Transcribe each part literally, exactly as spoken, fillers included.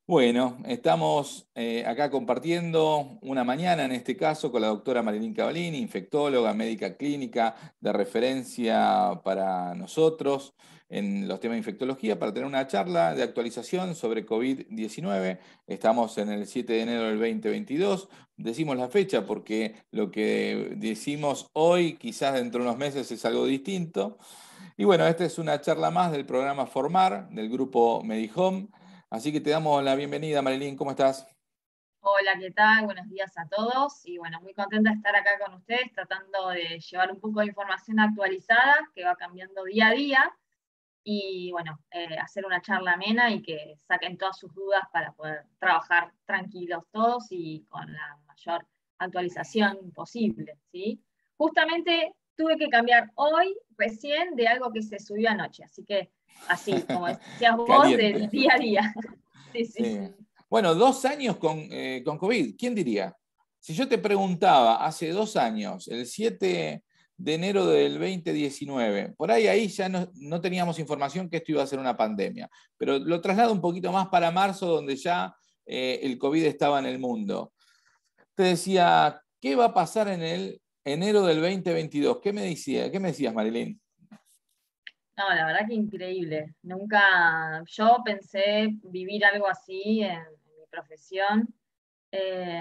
Bueno, estamos eh, acá compartiendo una mañana, en este caso, con la doctora Marilyn Cavallini, infectóloga, médica clínica de referencia para nosotros en los temas de infectología, para tener una charla de actualización sobre COVID diecinueve. Estamos en el siete de enero del dos mil veintidós. Decimos la fecha porque lo que decimos hoy, quizás dentro de unos meses, es algo distinto. Y bueno, esta es una charla más del programa Formar, del grupo Medihome. Así que te damos la bienvenida, Marilyn, ¿cómo estás? Hola, ¿qué tal? Buenos días a todos. Y bueno, muy contenta de estar acá con ustedes, tratando de llevar un poco de información actualizada que va cambiando día a día. Y bueno, eh, hacer una charla amena y que saquen todas sus dudas para poder trabajar tranquilos todos y con la mayor actualización posible, ¿sí? Justamente tuve que cambiar hoy, recién, de algo que se subió anoche. Así que, así, como decías vos, del Caliente. día a día. Sí, sí, Sí. sí. Bueno, dos años con, eh, con COVID, ¿quién diría? Si yo te preguntaba hace dos años, el siete de enero del dos mil diecinueve, por ahí ahí ya no, no teníamos información que esto iba a ser una pandemia, pero lo traslado un poquito más para marzo, donde ya eh, el COVID estaba en el mundo. Te decía, ¿qué va a pasar en el enero del dos mil veintidós? ¿Qué me decía? ¿Qué me decías, Marilyn? No, la verdad que increíble. Nunca, yo pensé vivir algo así en, en mi profesión, eh,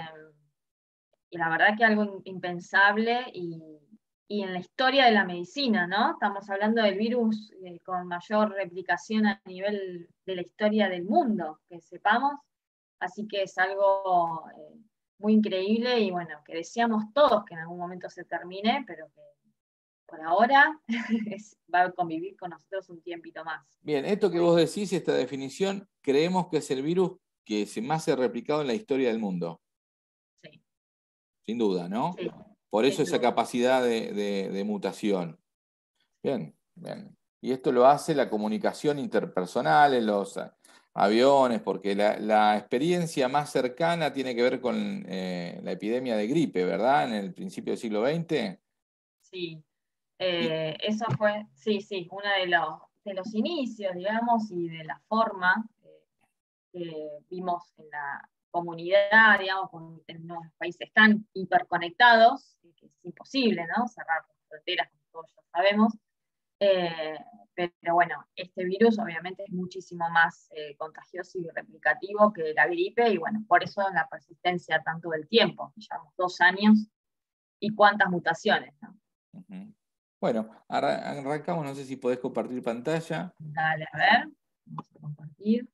y la verdad que algo impensable y, y en la historia de la medicina, ¿no? Estamos hablando del virus eh, con mayor replicación a nivel de la historia del mundo, que sepamos, así que es algo eh, muy increíble y bueno, que deseamos todos que en algún momento se termine, pero que por ahora es- va a convivir con nosotros un tiempito más. Bien, esto que Muy vos difícil. decís, esta definición, creemos que es el virus que se más se ha replicado en la historia del mundo, Sí, sin duda, ¿no? sí, Por eso sin esa duda. capacidad de, de- de mutación. Bien, bien. Y esto lo hace la comunicación interpersonal en los eh, aviones, porque la, la experiencia más cercana tiene que ver con eh, la epidemia de gripe, ¿verdad? En el principio del siglo veinte. Sí, Y, eh, eso fue, sí, sí, uno de los, de los inicios, digamos, y de la forma eh, que vimos en la comunidad, digamos, con, en unos países tan hiperconectados, que es imposible, ¿no? Cerrar las fronteras, como todos ya sabemos. Eh, pero bueno, este virus obviamente es muchísimo más eh, contagioso y replicativo que la gripe, y bueno, por eso la persistencia tanto del tiempo, llevamos dos años y cuántas mutaciones, ¿no? ujú. Bueno, arra- arrancamos, no sé si podés compartir pantalla. Dale, a ver, vamos a compartir.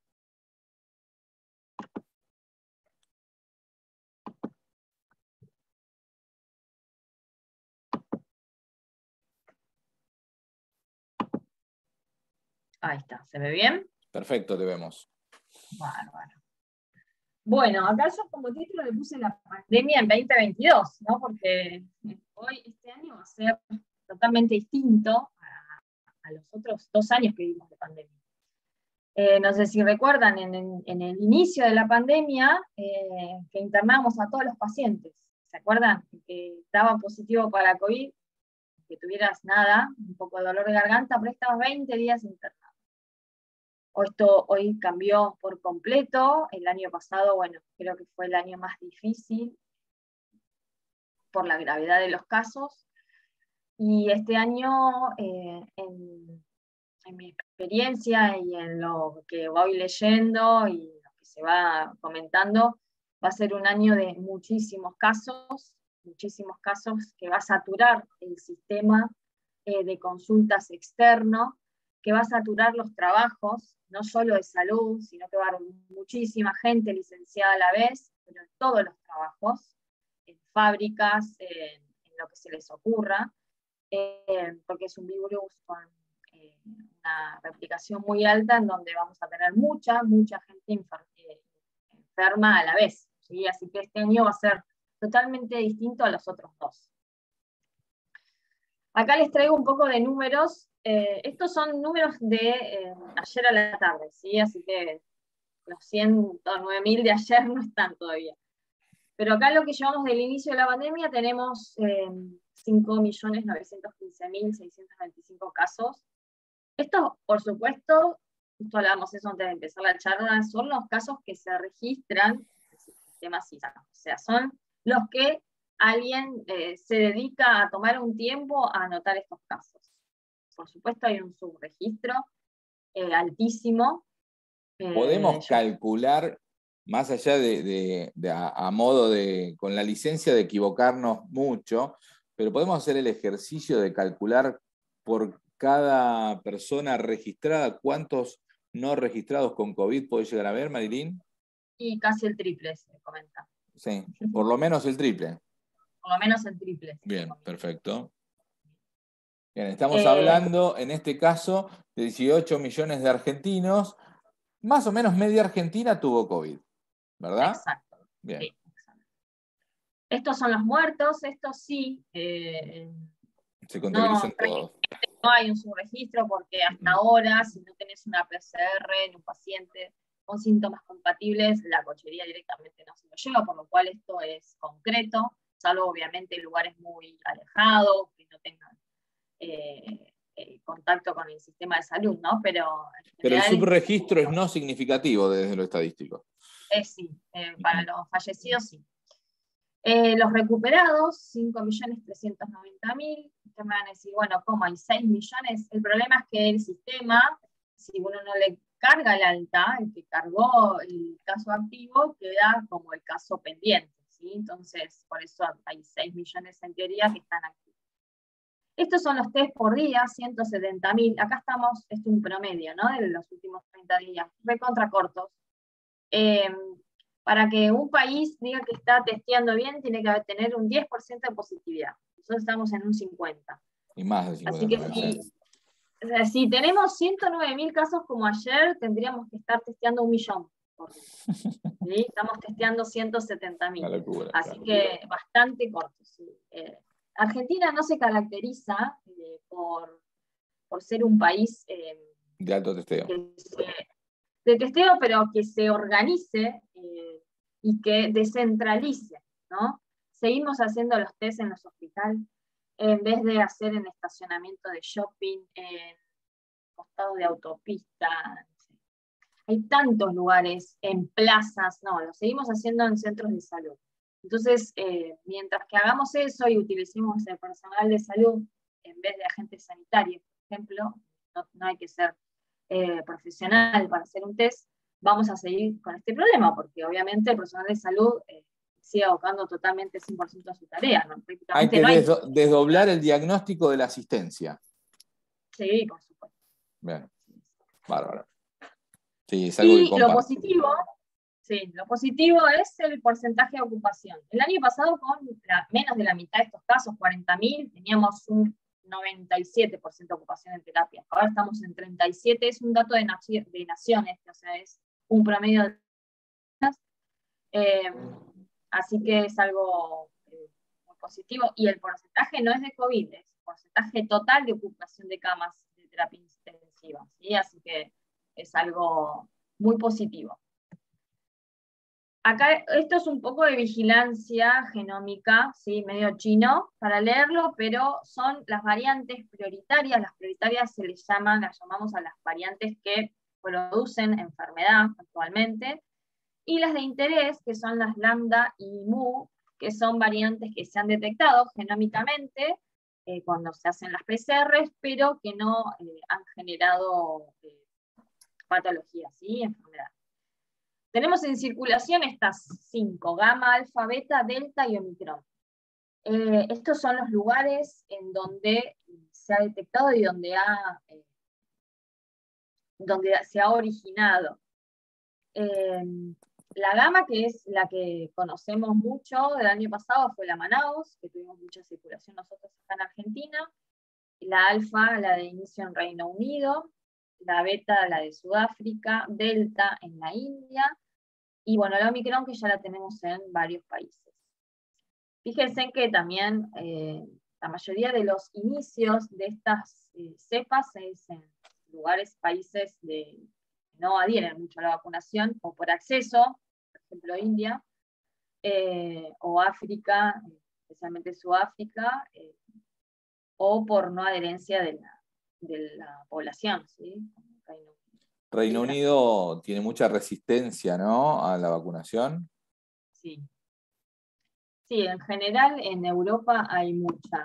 Ahí está, ¿se ve bien? Perfecto, te vemos. Bárbaro. Bueno, acá yo como título le puse la pandemia en veinte veintidós, ¿no? Porque hoy, este año va a ser totalmente distinto a, a los otros dos años que vivimos de pandemia. Eh, no sé si recuerdan, en, en, en, el inicio de la pandemia, eh, que internamos a todos los pacientes. ¿Se acuerdan? Que daba positivo para COVID, que tuvieras nada, un poco de dolor de garganta, pero estabas veinte días internado. Esto hoy cambió por completo. El año pasado, bueno, creo que fue el año más difícil por la gravedad de los casos. Y este año, eh, en, en mi experiencia y en lo que voy leyendo y lo que se va comentando, va a ser un año de muchísimos casos, muchísimos casos que va a saturar el sistema eh, de consultas externo, que va a saturar los trabajos, no solo de salud, sino que va a haber muchísima gente licenciada a la vez, pero en todos los trabajos, en fábricas, en, en lo que se les ocurra, eh, porque es un virus con eh, una replicación muy alta en donde vamos a tener mucha, mucha gente enfer eh, enferma a la vez, ¿sí? Así que este año va a ser totalmente distinto a los otros dos. Acá les traigo un poco de números. Eh, estos son números de eh, ayer a la tarde, ¿sí? Así que los ciento nueve mil de ayer no están todavía. Pero acá lo que llevamos del inicio de la pandemia tenemos eh, cinco millones novecientos quince mil seiscientos veinticinco casos. Esto, por supuesto, justo hablábamos eso antes de empezar la charla, son los casos que se registran en el sistema CISA. O sea, son los que alguien eh, se dedica a tomar un tiempo a anotar estos casos. Por supuesto hay un subregistro eh, altísimo. Eh, ¿Podemos yo, calcular, más allá de, de, de a, a modo de, con la licencia de equivocarnos mucho, pero podemos hacer el ejercicio de calcular por cada persona registrada cuántos no registrados con COVID puede llegar a haber, Marilyn? y casi el triple se comenta. Sí, por lo menos el triple. Por lo menos el triple. Bien, perfecto. Bien, estamos Eh, hablando, en este caso, de dieciocho millones de argentinos. Más o menos media Argentina tuvo COVID, ¿verdad? exacto. Bien. Sí, exacto. Estos son los muertos, estos sí. Eh, Se no, contabilizan todos. no hay un subregistro porque hasta ahora, si no tenés una P C R en un paciente con síntomas compatibles, la cochería directamente no se lo lleva, por lo cual esto es concreto, salvo obviamente lugares muy alejados, que no tengan eh, eh, contacto con el sistema de salud, ¿no? Pero en Pero el general subregistro es no significativo desde lo estróstico. es sí, eh, para los fallecidos sí. Eh, los recuperados, cinco millones trescientos noventa mil. Ustedes me van a decir, bueno, ¿cómo hay seis millones? El problema es que el sistema, si uno no le carga el alta, el que cargó el caso activo, queda como el caso pendiente, ¿sí? Entonces, por eso hay seis millones en teoría que están activos. Estos son los test por día, ciento setenta mil. Acá estamos, esto es un promedio, ¿no? De los últimos treinta días, recontra cortos. Eh, Para que un país diga que está testeando bien, tiene que tener un diez por ciento de positividad. Nosotros estamos en un cincuenta por ciento. Y más de cincuenta Así que también. si, si tenemos ciento nueve mil casos como ayer, tendríamos que estar testeando un millón por día. ¿Sí? Estamos testeando ciento setenta mil. Así claro. Que bastante corto. ¿Sí? Eh, Argentina no se caracteriza eh, por, por ser un país eh, de alto testeo. Que se, de testeo, pero que se organice eh, y que descentralice, ¿no? Seguimos haciendo los test en los hospitales, en vez de hacer en estacionamiento de shopping, en costado de autopista. No sé. Hay tantos lugares, en plazas, no, lo seguimos haciendo en centros de salud. Entonces, eh, mientras que hagamos eso y utilicemos el personal de salud en vez de agentes sanitarios, por ejemplo, no, no hay que ser eh, profesional para hacer un test, vamos a seguir con este problema, porque obviamente el personal de salud eh, sigue abocando totalmente cien por ciento a su tarea, ¿no? Hay que no hay... desdo desdoblar el diagnóstico de la asistencia. Sí, por supuesto. Bien, bárbaro. Sí, es algo y que comparto. Lo positivo, sí, lo positivo es el porcentaje de ocupación. El año pasado, con la, menos de la mitad de estos casos, cuarenta mil, teníamos un noventa y siete por ciento de ocupación en terapia. Ahora estamos en treinta y siete, es un dato de, naci de naciones, o sea, es un promedio de... Eh, así que es algo eh, muy positivo. Y el porcentaje no es de COVID, es el porcentaje total de ocupación de camas de terapia intensiva, ¿sí? Así que es algo muy positivo. Acá esto es un poco de vigilancia genómica, ¿sí? Medio chino para leerlo, pero son las variantes prioritarias. Las prioritarias se les llaman, las llamamos a las variantes que producen enfermedad actualmente, y las de interés, que son las lambda y mu, que son variantes que se han detectado genómicamente eh, cuando se hacen las P C Rs, pero que no eh, han generado eh, patologías, ¿sí? Enfermedad. Tenemos en circulación estas cinco, gamma, alfa, beta, delta y omicron. Eh, estos son los lugares en donde se ha detectado y donde, ha, eh, donde se ha originado. Eh, la gamma, que es la que conocemos mucho del año pasado, fue la Manaus, que tuvimos mucha circulación nosotros acá en Argentina. La alfa, la de inicio en Reino Unido. La beta, la de Sudáfrica. Delta en la India. Y bueno, la Omicron, que ya la tenemos en varios países. Fíjense que también eh, la mayoría de los inicios de estas eh, cepas es en lugares, países de, que no adhieren mucho a la vacunación, o por acceso, por ejemplo India, eh, o África, especialmente Sudáfrica, eh, o por no adherencia de la, de la población, ¿sí? Reino Unido tiene mucha resistencia, ¿no?, a la vacunación. Sí. Sí, en general en Europa hay mucha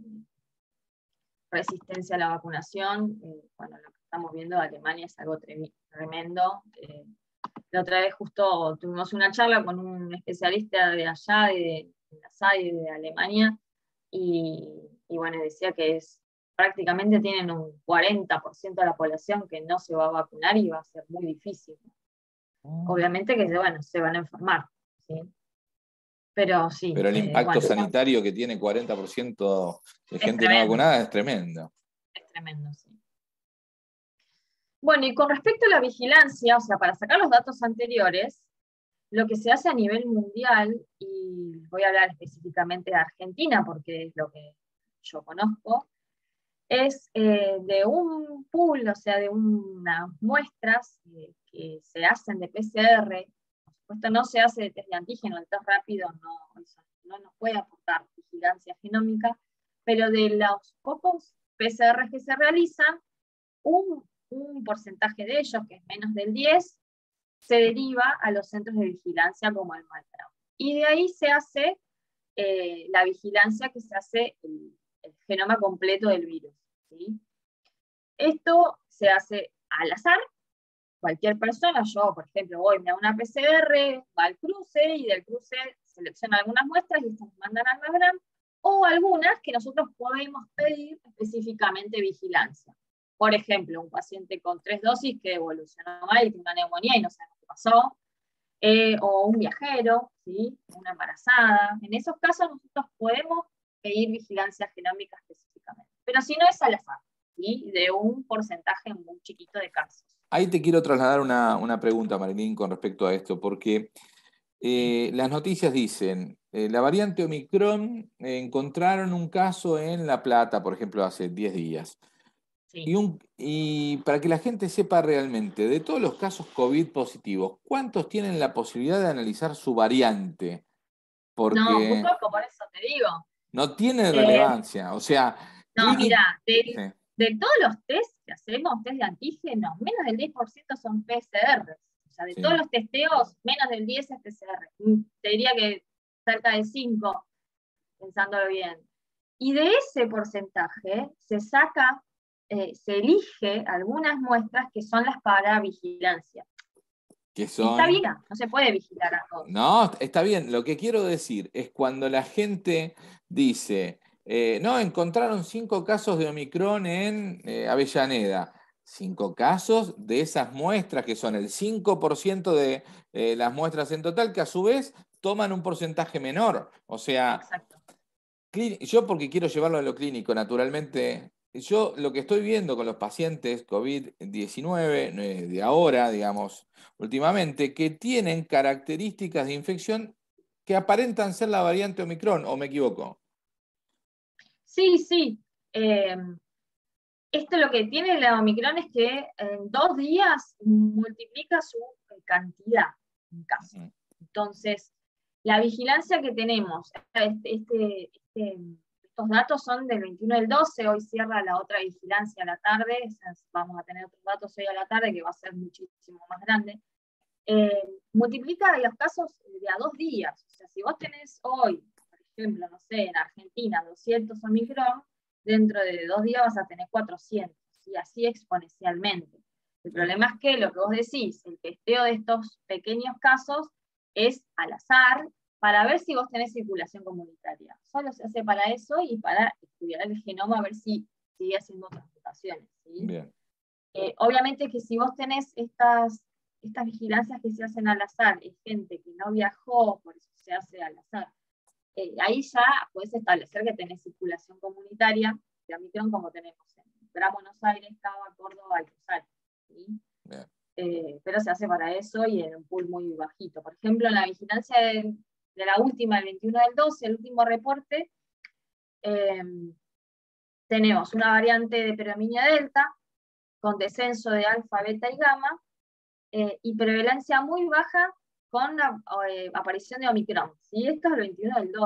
resistencia a la vacunación. Eh, bueno, lo que estamos viendo de Alemania es algo tremendo. Eh, la otra vez justo tuvimos una charla con un especialista de allá, de, de la S A I de Alemania, y, y bueno, decía que es prácticamente tienen un cuarenta por ciento de la población que no se va a vacunar y va a ser muy difícil. Obviamente que bueno, se van a enfermar, ¿sí? Pero sí. Pero el eh, impacto bueno, sanitario que tiene cuarenta por ciento de es gente no tremendo. vacunada es tremendo. Es tremendo, sí. Bueno, y con respecto a la vigilancia, o sea, para sacar los datos anteriores, lo que se hace a nivel mundial, y voy a hablar específicamente de Argentina porque es lo que yo conozco, es eh, de un pool, o sea, de unas muestras eh, que se hacen de P C R. Por supuesto, no se hace de test de antígeno, el test rápido no, eso no nos puede aportar vigilancia genómica, pero de los pocos P C R que se realizan, un, un porcentaje de ellos, que es menos del diez, se deriva a los centros de vigilancia como el Maltrao. Y de ahí se hace eh, la vigilancia que se hace el, el genoma completo del virus, ¿sí? Esto se hace al azar. Cualquier persona, yo por ejemplo voy, me hago una P C R, va al cruce y del cruce selecciona algunas muestras y estas mandan al LabRAM, o algunas que nosotros podemos pedir específicamente vigilancia. Por ejemplo, un paciente con tres dosis que evolucionó mal y tiene una neumonía y no sabemos qué pasó, eh, o un viajero, ¿sí?, una embarazada. En esos casos nosotros podemos pedir vigilancia genómica específicamente, pero si no es al azar, ¿sí?, de un porcentaje muy chiquito de casos. Ahí te quiero trasladar una, una pregunta, Marilyn, con respecto a esto, porque eh, las noticias dicen, eh, la variante Omicron, eh, encontraron un caso en La Plata, por ejemplo, hace diez días. Sí. Y, un, y para que la gente sepa realmente, de todos los casos COVID positivos, ¿cuántos tienen la posibilidad de analizar su variante? No, muy Porque poco, por eso te digo. no tiene Eh, relevancia. O sea, no, clínic... mira, de, sí, de todos los test que hacemos, test de antígenos, menos del diez por ciento son P C R. O sea, de sí. todos los testeos, menos del diez es P C R. Te diría que cerca de cinco, pensándolo bien. Y de ese porcentaje se saca, eh, se elige algunas muestras que son las para vigilancia. Que Y está son... bien, no se puede vigilar a todos. No, está bien. Lo que quiero decir es cuando la gente dice, eh, no, encontraron cinco casos de Omicron en eh, Avellaneda. Cinco casos de esas muestras, que son el cinco por ciento de eh, las muestras en total, que a su vez toman un porcentaje menor. O sea, Exacto. yo porque quiero llevarlo a lo clínico, naturalmente, yo lo que estoy viendo con los pacientes COVID diecinueve eh, de ahora, digamos, últimamente, que tienen características de infección que aparentan ser la variante Omicron, ¿o me equivoco? Sí, sí. Eh, esto lo que tiene la Omicron es que en dos días multiplica su cantidad en casos. Entonces, la vigilancia que tenemos, este, este, este, estos datos son del veintiuno del doce, hoy cierra la otra vigilancia a la tarde, o sea, vamos a tener otros datos hoy a la tarde que va a ser muchísimo más grande. Eh, multiplica los casos de a dos días. O sea, si vos tenés hoy, por ejemplo, no sé, en Argentina doscientos Omicron, dentro de dos días vas a tener cuatrocientos, y así exponencialmente. El problema es que lo que vos decís, el testeo de estos pequeños casos es al azar para ver si vos tenés circulación comunitaria. Solo se hace para eso y para estudiar el genoma, a ver si sigue haciendo otras mutaciones, ¿sí? Bien. Eh, obviamente que si vos tenés estas, estas vigilancias que se hacen al azar, es gente que no viajó, por eso se hace al azar, eh, ahí ya puedes establecer que tenés circulación comunitaria de Omicron, como tenemos en Gran Buenos Aires, Cava, Córdoba y Rosario, ¿sí? Eh, pero se hace para eso y en un pool muy bajito. Por ejemplo, en la vigilancia de, de la última, el veintiuno del doce, el último reporte, eh, tenemos una variante de predominio delta, con descenso de alfa, beta y gamma, eh, y prevalencia muy baja con la eh, aparición de Omicron, ¿sí? Esto es el veintiuno del doce.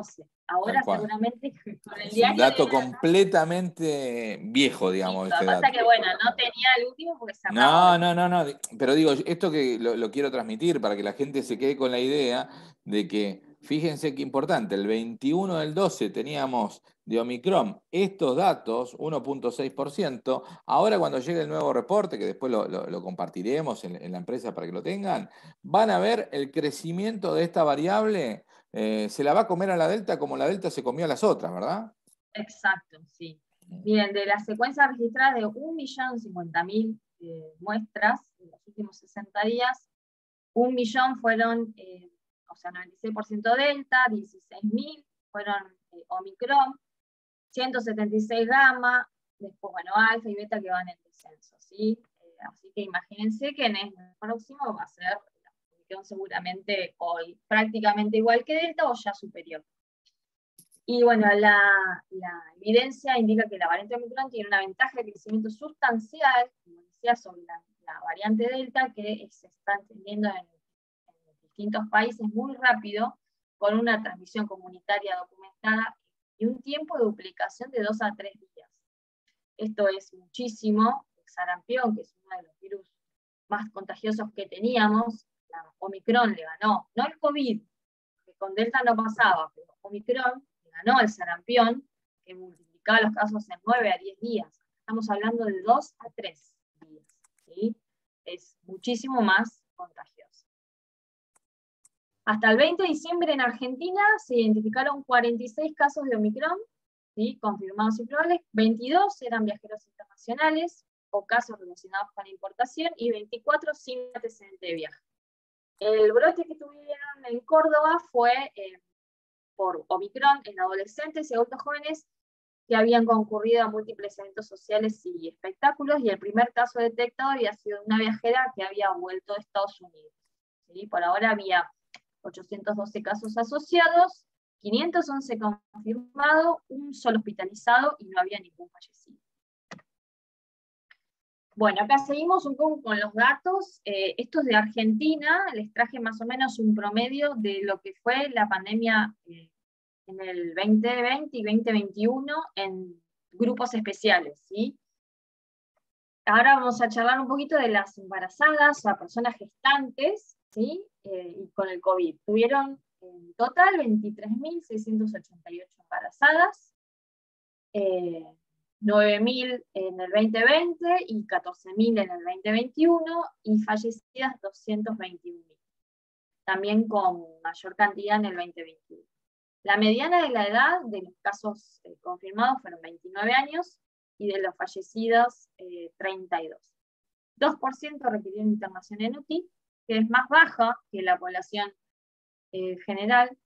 Ahora seguramente con el es diario... un dato completamente viejo, digamos, Lo este que pasa dato. que, bueno, no tenía el último porque cerraba No, hoy. no, no, no. Pero digo, esto que lo, lo quiero transmitir para que la gente se quede con la idea de que, fíjense qué importante, el veintiuno del doce teníamos de Omicron estos datos, uno punto seis por ciento. Ahora cuando llegue el nuevo reporte, que después lo, lo- lo compartiremos en, en la empresa para que lo tengan, van a ver el crecimiento de esta variable, eh, se la va a comer a la Delta como la Delta se comió a las otras, ¿verdad? Exacto, sí. Miren, de las secuencias registradas de un millón cincuenta mil eh, muestras en los últimos sesenta días, un millón fueron, eh, o sea, noventa y seis por ciento Delta, dieciséis mil fueron eh, Omicron, ciento setenta y seis gamma, después, bueno, alfa y beta que van en descenso, ¿sí? Eh, así que imagínense que en el próximo va a ser la Omicron seguramente hoy prácticamente igual que Delta o ya superior. Y bueno, la, la evidencia indica que la variante Omicron tiene una ventaja de crecimiento sustancial, como decía, sobre la, la variante Delta, que se está extendiendo en, en distintos países muy rápido, con una transmisión comunitaria documentada y un tiempo de duplicación de dos a tres días. Esto es muchísimo. El sarampión, que es uno de los virus más contagiosos que teníamos, la Omicron le ganó, no el COVID, que con Delta no pasaba, pero Omicron ganó el sarampión, que multiplicaba los casos en nueve a diez días. Estamos hablando de dos a tres días. ¿Sí? Es muchísimo más contagioso. Hasta el veinte de diciembre en Argentina se identificaron cuarenta y seis casos de Omicron, ¿sí? Confirmados y probables. veintidós eran viajeros internacionales o casos relacionados con la importación y veinticuatro sin antecedente de viaje. El brote que tuvieron en Córdoba fue eh, por Omicron en adolescentes y adultos jóvenes que habían concurrido a múltiples eventos sociales y espectáculos, y el primer caso detectado había sido una viajera que había vuelto de Estados Unidos. ¿Sí? Por ahora había ochocientos doce casos asociados, quinientos once confirmados, un solo hospitalizado y no había ningún fallecido. Bueno, acá seguimos un poco con los datos. Eh, estos de Argentina, les traje más o menos un promedio de lo que fue la pandemia eh, en el veinte veinte y veinte veintiuno en grupos especiales, ¿sí? Ahora vamos a charlar un poquito de las embarazadas, o sea, personas gestantes, ¿sí? Eh, y con el COVID. Tuvieron en total veintitrés mil seiscientos ochenta y ocho embarazadas, eh, nueve mil en el veinte veinte y catorce mil en el veinte veintiuno, y fallecidas doscientos veintiún mil. También con mayor cantidad en el veinte veintiuno. La mediana de la edad de los casos eh, confirmados fueron veintinueve años y de los fallecidos eh, treinta y dos. dos por ciento requirieron internación en U T I, que es más baja que la población eh, general.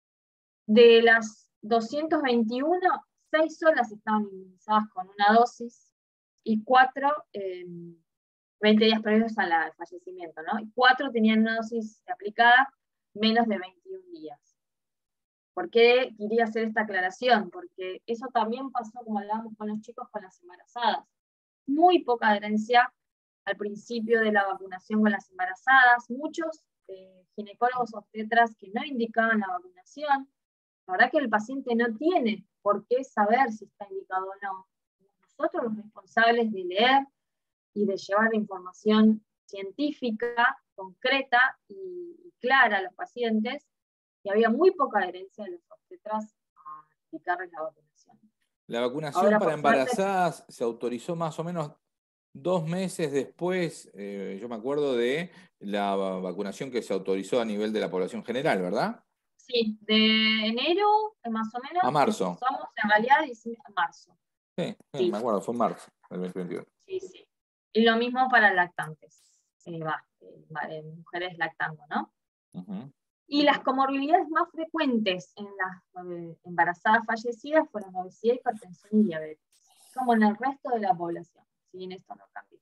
De las doscientos veintiuno, seis solas estaban inmunizadas con una dosis y cuatro, eh, veinte días previos al fallecimiento, ¿no? Y cuatro tenían una dosis aplicada menos de veintiún días. ¿Por qué quería hacer esta aclaración? Porque eso también pasó, como hablábamos con los chicos, con las embarazadas. Muy poca adherencia al principio de la vacunación con las embarazadas, muchos eh, ginecólogos obstetras que no indicaban la vacunación. La verdad que el paciente no tiene por qué saber si está indicado o no. Nosotros los responsables de leer y de llevar la información científica, concreta y clara a los pacientes, y había muy poca adherencia de los obstetras a indicarles la vacunación. La vacunación Ahora, para por suerte, embarazadas se autorizó más o menos dos meses después, eh, yo me acuerdo de la vacunación que se autorizó a nivel de la población general, ¿verdad? sí, de enero, más o menos, A marzo. empezamos en realidad en marzo. Sí, sí, Sí, me acuerdo, fue en marzo del veinte veintiuno. sí, sí. Y lo mismo para lactantes, eh, va, eh, mujeres lactando, ¿no? Uh-huh. Y las comorbilidades más frecuentes en las eh, embarazadas fallecidas fueron obesidad, hipertensión y diabetes, como en el resto de la población, si bien esto no cambió.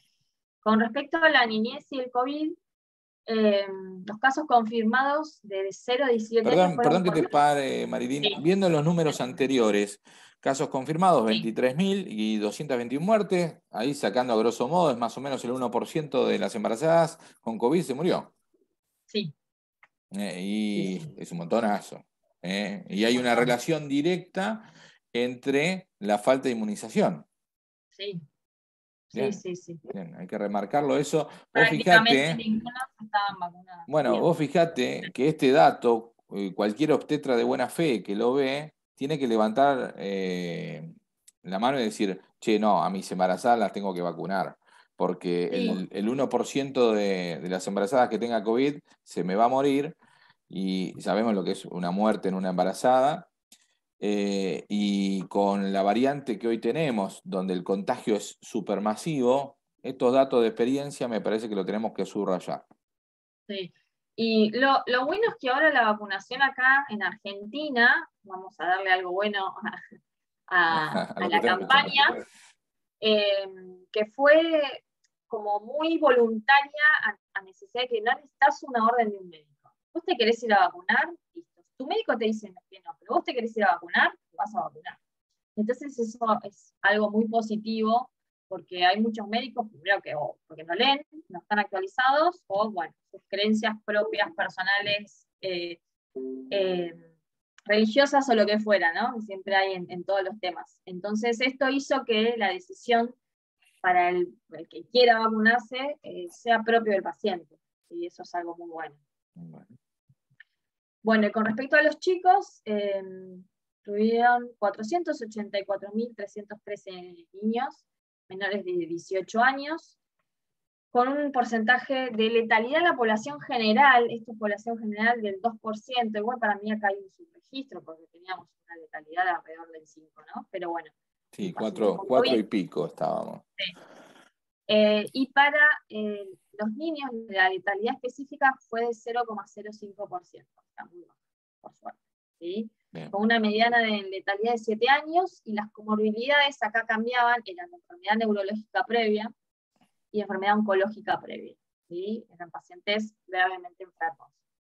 Con respecto a la niñez y el COVID, eh, los casos confirmados de cero a diecisiete Perdón, años fueron perdón que por te menos. pare, Marilyn. Sí. Viendo los números anteriores, casos confirmados Sí. veintitrés mil y doscientas veintiuna muertes, ahí sacando a grosso modo, es más o menos el uno por ciento de las embarazadas con COVID se murió. Sí. Eh, y Sí, sí. es un montonazo. ¿eh? Y hay una relación directa entre la falta de inmunización. Sí, Bien, sí, sí, sí. bien, hay que remarcarlo eso. Vos Prácticamente fijate, ninguno estaban vacunados. bueno, Bien. vos fijate que este dato, eh, cualquier obstetra de buena fe que lo ve, tiene que levantar eh, la mano y decir, che, no, a mis embarazadas las tengo que vacunar, porque Sí, el, el uno por ciento de, de las embarazadas que tenga COVID se me va a morir, y sabemos lo que es una muerte en una embarazada. Eh, y con la variante que hoy tenemos, donde el contagio es supermasivo, estos datos de experiencia me parece que lo tenemos que subrayar. sí. Y lo, lo bueno es que ahora la vacunación acá en Argentina, vamos a darle algo bueno a, a- A a lo que la estamos escuchando. campaña, eh, que fue como muy voluntaria a, a necesidad de que no necesitas una orden de un médico. Vos te querés ir a vacunar, listo. Tu médico te dice que no, pero vos te querés ir a vacunar, te vas a vacunar. Entonces eso es algo muy positivo, porque hay muchos médicos, primero que o porque no leen, no están actualizados, o bueno, sus creencias propias, personales, eh, eh, religiosas o lo que fuera, ¿no? Siempre hay en, en todos los temas. Entonces esto hizo que la decisión para el, el que quiera vacunarse eh, sea propio del paciente, y eso es algo muy bueno. Bueno. Bueno, y con respecto a los chicos, eh, tuvieron cuatrocientos ochenta y cuatro mil trescientos trece niños menores de dieciocho años, con un porcentaje de letalidad en la población general, esto es población general del dos por ciento, igual para mí acá hay un subregistro, porque teníamos una letalidad de alrededor del cinco por ciento, ¿no? Pero bueno, Sí, pacientes cuatro, con cuatro COVID. y pico estábamos. Sí. Eh, y para eh, los niños, la letalidad específica fue de cero coma cero cinco por ciento, está muy bajo, por suerte, ¿sí? Con una mediana de letalidad de siete años, y las comorbilidades acá cambiaban, eran enfermedad neurológica previa y enfermedad oncológica previa, ¿sí? Eran pacientes gravemente enfermos,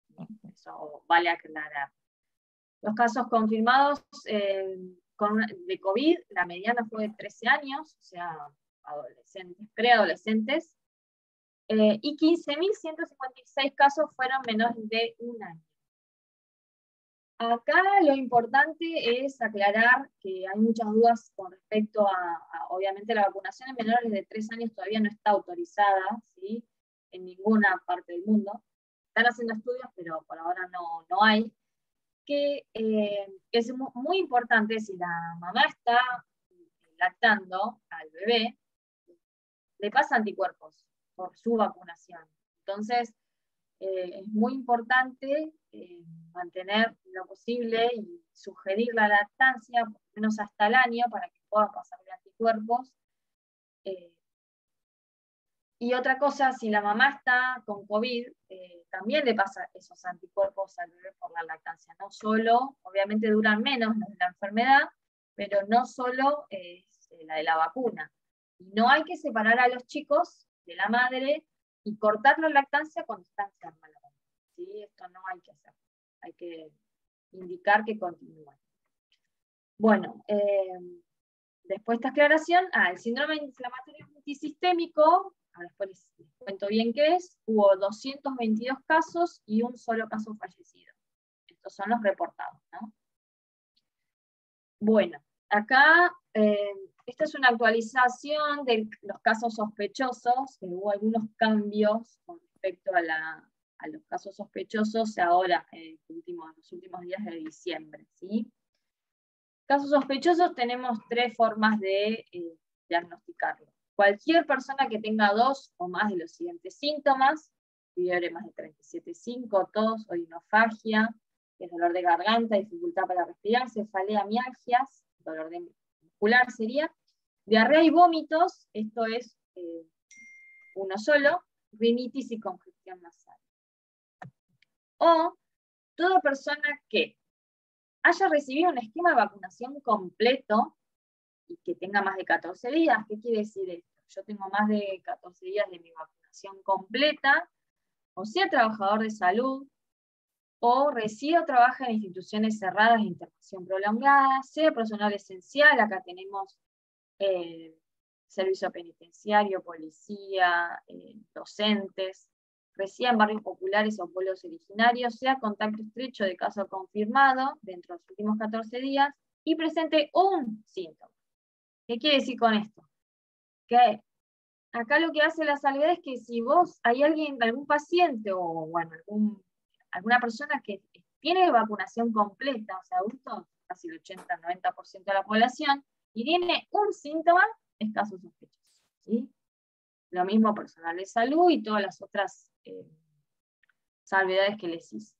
eso vale aclarar. Los casos confirmados eh, con una, de COVID, la mediana fue de trece años, o sea, adolescentes, preadolescentes, eh, y quince mil ciento cincuenta y seis casos fueron menores de un año. Acá lo importante es aclarar que hay muchas dudas con respecto a, a obviamente, la vacunación en menores de tres años todavía no está autorizada, ¿sí? En ninguna parte del mundo. Están haciendo estudios, pero por ahora no, no hay. Que eh, es muy importante, si la mamá está lactando al bebé, le pasa anticuerpos por su vacunación. Entonces, eh, es muy importante eh, mantener lo posible y sugerir la lactancia, por lo menos hasta el año, para que pueda pasarle anticuerpos. Eh, y otra cosa, si la mamá está con COVID, eh, también le pasa esos anticuerpos al bebé por la lactancia. No solo, obviamente duran menos los de la enfermedad, pero no solo es la de la vacuna. No hay que separar a los chicos de la madre y cortar la lactancia cuando está enferma la madre, ¿sí? Esto no hay que hacer. Hay que indicar que continúan. Bueno, eh, después de esta aclaración, ah, el síndrome inflamatorio multisistémico, después les, les cuento bien qué es, hubo doscientos veintidós casos y un solo caso fallecido. Estos son los reportados, ¿no? Bueno, acá eh, esta es una actualización de los casos sospechosos, que hubo algunos cambios con respecto a, la, a los casos sospechosos ahora, en último, los últimos días de diciembre, ¿sí? Casos sospechosos tenemos tres formas de eh, diagnosticarlo. Cualquier persona que tenga dos o más de los siguientes síntomas: fiebre más de treinta y siete punto cinco, tos, odinofagia, que es dolor de garganta, dificultad para respirar, cefalea, mialgias, dolor de muscular sería, diarrea y vómitos, esto es eh, uno solo, rinitis y congestión nasal. O toda persona que haya recibido un esquema de vacunación completo y que tenga más de catorce días. ¿Qué quiere decir esto? Yo tengo más de catorce días de mi vacunación completa, o sea, trabajador de salud, o reside o trabaja en instituciones cerradas de internación prolongada, sea personal esencial. Acá tenemos eh, servicio penitenciario, policía, eh, docentes, resida en barrios populares o pueblos originarios, sea contacto estrecho de caso confirmado dentro de los últimos catorce días y presente un síntoma. ¿Qué quiere decir con esto? Que acá lo que hace la salvedad es que si vos, hay alguien, algún paciente o bueno, algún, alguna persona que tiene vacunación completa, o sea, adultos, casi el ochenta a noventa por ciento de la población, y tiene un síntoma, es caso sospechoso, ¿sí? Lo mismo personal de salud y todas las otras eh, salvedades que les hice.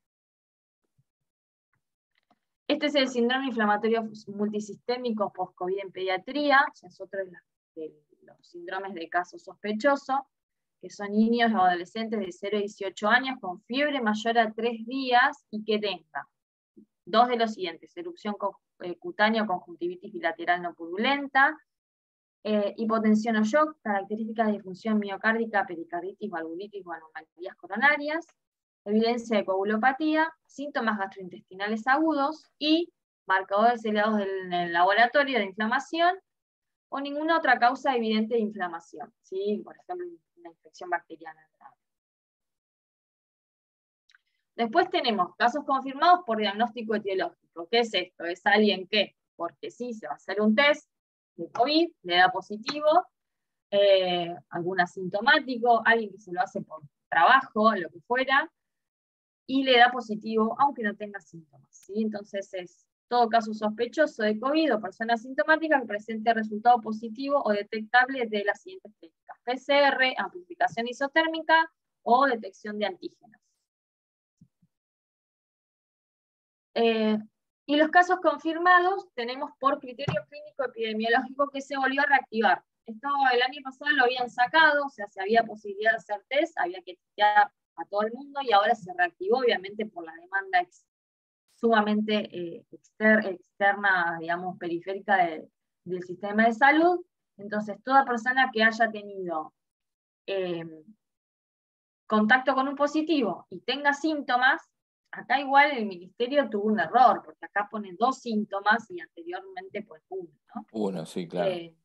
Este es el síndrome inflamatorio multisistémico post-COVID en pediatría, es otro de, la, de los síndromes de caso sospechoso, que son niños o adolescentes de cero a dieciocho años con fiebre mayor a tres días y que tengan dos de los siguientes: erupción cutánea o conjuntivitis bilateral no purulenta, eh, hipotensión o shock, características de disfunción miocárdica, pericarditis, valvulitis o anomalías coronarias, evidencia de coagulopatía, síntomas gastrointestinales agudos y marcadores elevados en el laboratorio de inflamación o ninguna otra causa evidente de inflamación, ¿sí? Por ejemplo, una infección bacteriana. Después tenemos casos confirmados por diagnóstico etiológico. ¿Qué es esto? Es alguien que, porque sí, se va a hacer un test de COVID, le da positivo, eh, algún asintomático, alguien que se lo hace por trabajo, lo que fuera, y le da positivo, aunque no tenga síntomas, ¿sí? Entonces es todo caso sospechoso de COVID o persona asintomática que presente resultado positivo o detectable de las siguientes técnicas: P C R, amplificación isotérmica o detección de antígenos. Eh, y los casos confirmados tenemos por criterio clínico epidemiológico que se volvió a reactivar. Esto el año pasado lo habían sacado, o sea, si había posibilidad de hacer test, había que testear a todo el mundo, y ahora se reactivó, obviamente, por la demanda ex, sumamente eh, exter, externa, digamos, periférica de, del sistema de salud. Entonces, toda persona que haya tenido eh, contacto con un positivo y tenga síntomas, acá igual el ministerio tuvo un error, porque acá pone dos síntomas y anteriormente pues uno, ¿no? Uno, sí, claro. Eh,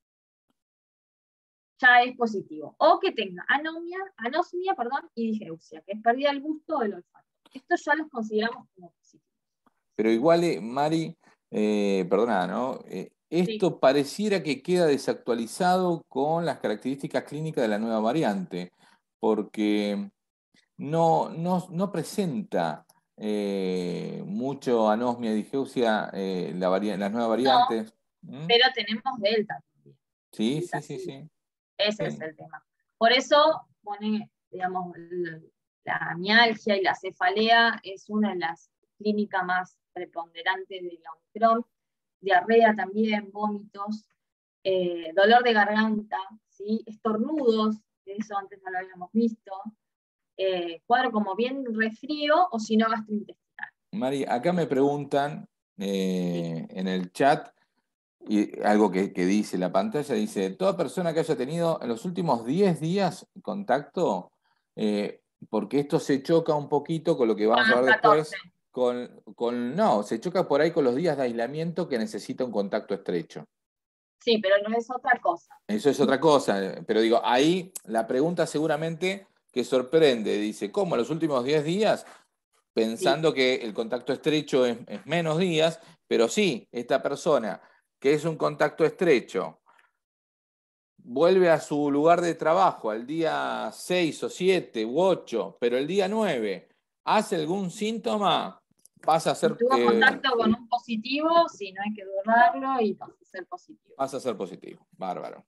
ya es positivo. O que tenga anomia, anosmia, perdón, y disgeusia, que es pérdida del gusto o del olfato. Esto ya los consideramos como positivos. Pero igual, eh, Mari, eh, perdona, ¿no? Eh, esto sí. Pareciera que queda desactualizado con las características clínicas de la nueva variante, porque no, no, no presenta eh, mucho anosmia, disgeusia, eh, la vari las nuevas variantes. No, ¿Mm? Pero tenemos Delta también. Sí, Delta, sí, sí, sí, sí. Ese sí. es el tema. Por eso pone, digamos, la mialgia y la cefalea es una de las clínicas más preponderantes de la Omicron. Diarrea también, vómitos, eh, dolor de garganta, ¿sí? Estornudos, eso antes no lo habíamos visto. Eh, cuadro como bien resfrío o si no gastrointestinal. Mari, acá me preguntan eh, sí. en el chat, y algo que, que dice la pantalla, dice: toda persona que haya tenido en los últimos diez días contacto, eh, porque esto se choca un poquito con lo que vamos ah, a ver después, con, con, no, se choca por ahí con los días de aislamiento que necesita un contacto estrecho. Sí, pero no es otra cosa. Eso es otra cosa, pero digo, ahí la pregunta seguramente que sorprende, dice: ¿cómo los últimos diez días? Pensando sí. que el contacto estrecho es, es menos días, pero sí, esta persona que es un contacto estrecho vuelve a su lugar de trabajo al día seis o siete u ocho, pero el día nueve hace algún síntoma, pasa a ser... Si tuvo eh, contacto con un positivo, sí, no hay que dudarlo y pasa a ser positivo. Pasa a ser positivo, bárbaro.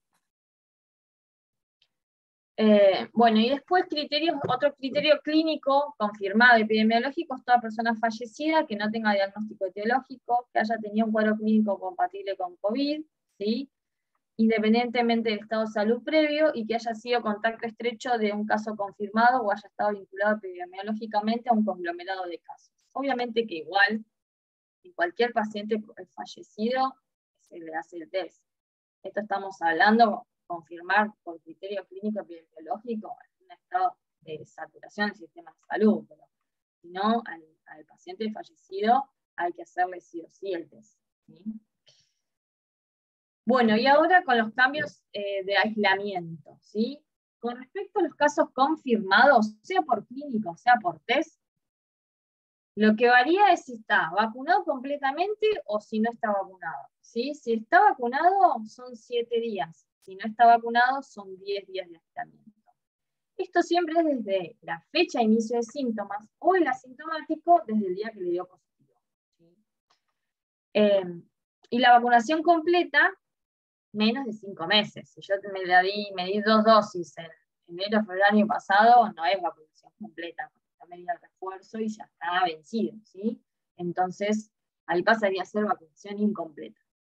Eh, bueno, y después criterios, otro criterio clínico confirmado epidemiológico es toda persona fallecida que no tenga diagnóstico etiológico, que haya tenido un cuadro clínico compatible con COVID, ¿sí? Independientemente del estado de salud previo, y que haya sido contacto estrecho de un caso confirmado o haya estado vinculado epidemiológicamente a un conglomerado de casos. Obviamente que igual, en cualquier paciente fallecido se le hace el test. Esto estamos hablando, confirmar por criterio clínico epidemiológico en un estado de saturación del sistema de salud, pero si no, al, al paciente fallecido hay que hacerle sí o sí el test, ¿sí? Bueno, y ahora con los cambios eh, de aislamiento, ¿sí? con respecto a los casos confirmados, sea por clínico, sea por test, lo que varía es si está vacunado completamente o si no está vacunado, ¿sí? Si está vacunado son siete días, si no está vacunado son diez días de aislamiento. Esto siempre es desde la fecha de inicio de síntomas o el asintomático desde el día que le dio positivo, ¿sí? Eh, y la vacunación completa, menos de cinco meses. Si yo me, la di, me di dos dosis en enero, febrero del año pasado, no es vacunación completa, porque ya me di el refuerzo y ya está vencido, ¿sí? Entonces, ahí pasaría a ser vacunación incompleta.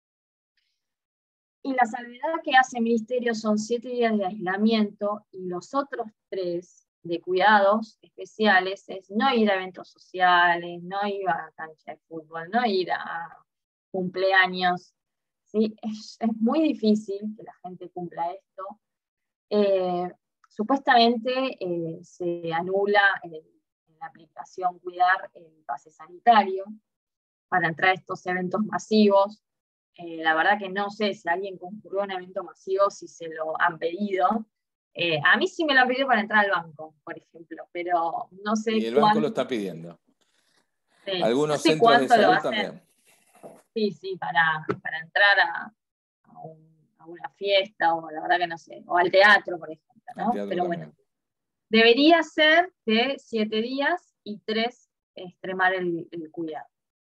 Y la salvedad que hace el Ministerio son siete días de aislamiento y los otros tres de cuidados especiales es no ir a eventos sociales, no ir a cancha de fútbol, no ir a cumpleaños. ¿Sí? Es, es muy difícil que la gente cumpla esto. Eh, supuestamente eh, se anula en, en la aplicación Cuidar el pase sanitario para entrar a estos eventos masivos. Eh, la verdad que no sé si alguien concurrió a un evento masivo, si se lo han pedido. Eh, a mí sí me lo han pedido para entrar al banco, por ejemplo, pero no sé Y el banco cuánto. lo está pidiendo. Sí, no Algunos sé centros de cuánto lo salud hacen. también. Sí, sí, para, para entrar a, a, un, a una fiesta, o la verdad que no sé, o al teatro, por ejemplo, Al ¿no? teatro Pero también. bueno, debería ser de siete días y tres extremar el, el cuidado.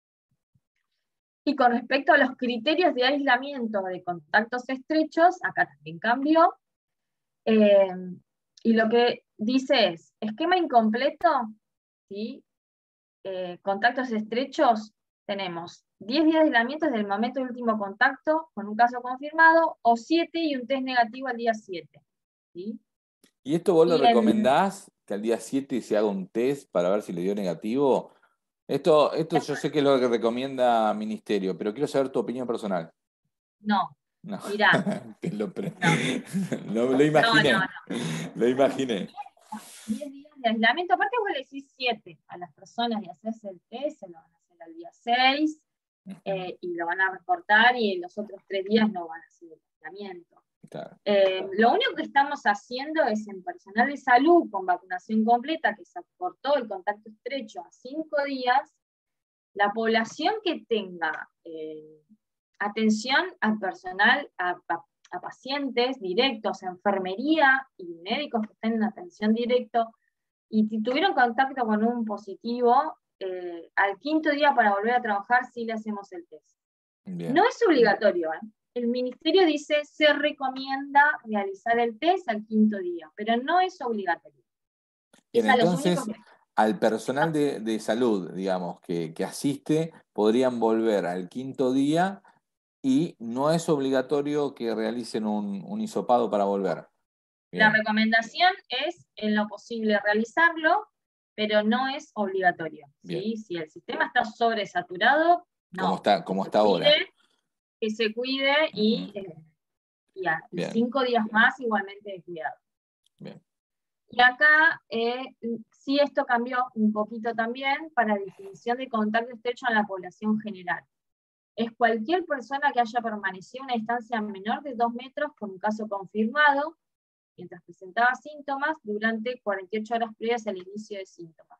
Y con respecto a los criterios de aislamiento de contactos estrechos, acá también cambió. Eh, y lo que dice es, esquema incompleto, ¿sí? Eh, contactos estrechos, tenemos diez días de aislamiento desde el momento del último contacto con un caso confirmado, o siete y un test negativo al día siete. ¿Sí? ¿Y esto vos lo Y en, recomendás? Que al día siete se haga un test para ver si le dio negativo. Esto, esto yo sé que es lo que recomienda el Ministerio, pero quiero saber tu opinión personal. no, No, mirá, te lo, pre- no, lo, lo no, no, imaginé. no. Lo imaginé. diez días de aislamiento, aparte vos le decís siete a las personas y hacerse el test, se lo van a hacer al día seis, eh, y lo van a reportar, y los otros tres días no van a hacer el aislamiento. Claro. Eh, lo único que estamos haciendo es en personal de salud con vacunación completa, que se acortó el contacto estrecho a cinco días, la población que tenga eh, atención al personal, a, a, a pacientes directos, a enfermería y médicos que estén en atención directa, y si tuvieron contacto con un positivo, eh, al quinto día para volver a trabajar sí le hacemos el test. Bien. No es obligatorio, ¿eh? El Ministerio dice se recomienda realizar el test al quinto día, pero no es obligatorio. Bien, Es a los únicos entonces, que... al personal de, de salud, digamos, que, que asiste, podrían volver al quinto día y no es obligatorio que realicen un, un hisopado para volver. La Bien, recomendación es en lo posible realizarlo, pero no es obligatorio, bien. ¿sí? Si el sistema está sobresaturado, ¿Cómo no. está, Que cómo se está ahora? cuide, que se cuide Ujú. y, eh, y, a, y Bien, cinco días más igualmente de cuidado. bien. Y acá eh, sí esto cambió un poquito también para definición de contacto estrecho en la población general. Es cualquier persona que haya permanecido a una distancia menor de dos metros con un caso confirmado, mientras presentaba síntomas, durante cuarenta y ocho horas previas al inicio de síntomas.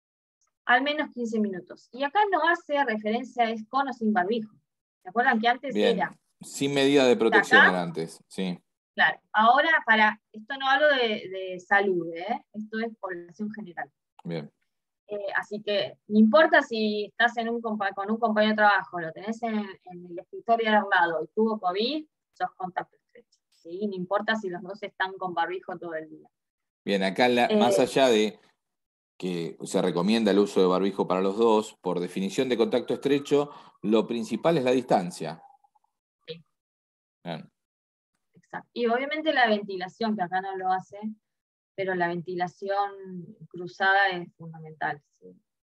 Al menos quince minutos. Y acá no hace referencia a con o sin barbijo. ¿Se acuerdan que antes Bien. era? Sin medida de protección Acá, era antes, sí. claro. Ahora, para, esto no hablo de, de salud, ¿eh? Esto es población general. Bien, Eh, así que no importa si estás en un con un compañero de trabajo, lo tenés en, en el escritorio al lado y tuvo COVID, sos contacto estrecho. ¿Sí? No importa si los dos están con barbijo todo el día. bien. Acá, la- más Eh, allá de que se recomienda el uso de barbijo para los dos, por definición de contacto estrecho, lo principal es la distancia. sí, Bien, exacto. Y obviamente la ventilación, que acá no lo hace, pero la ventilación cruzada es fundamental. ¿Sí?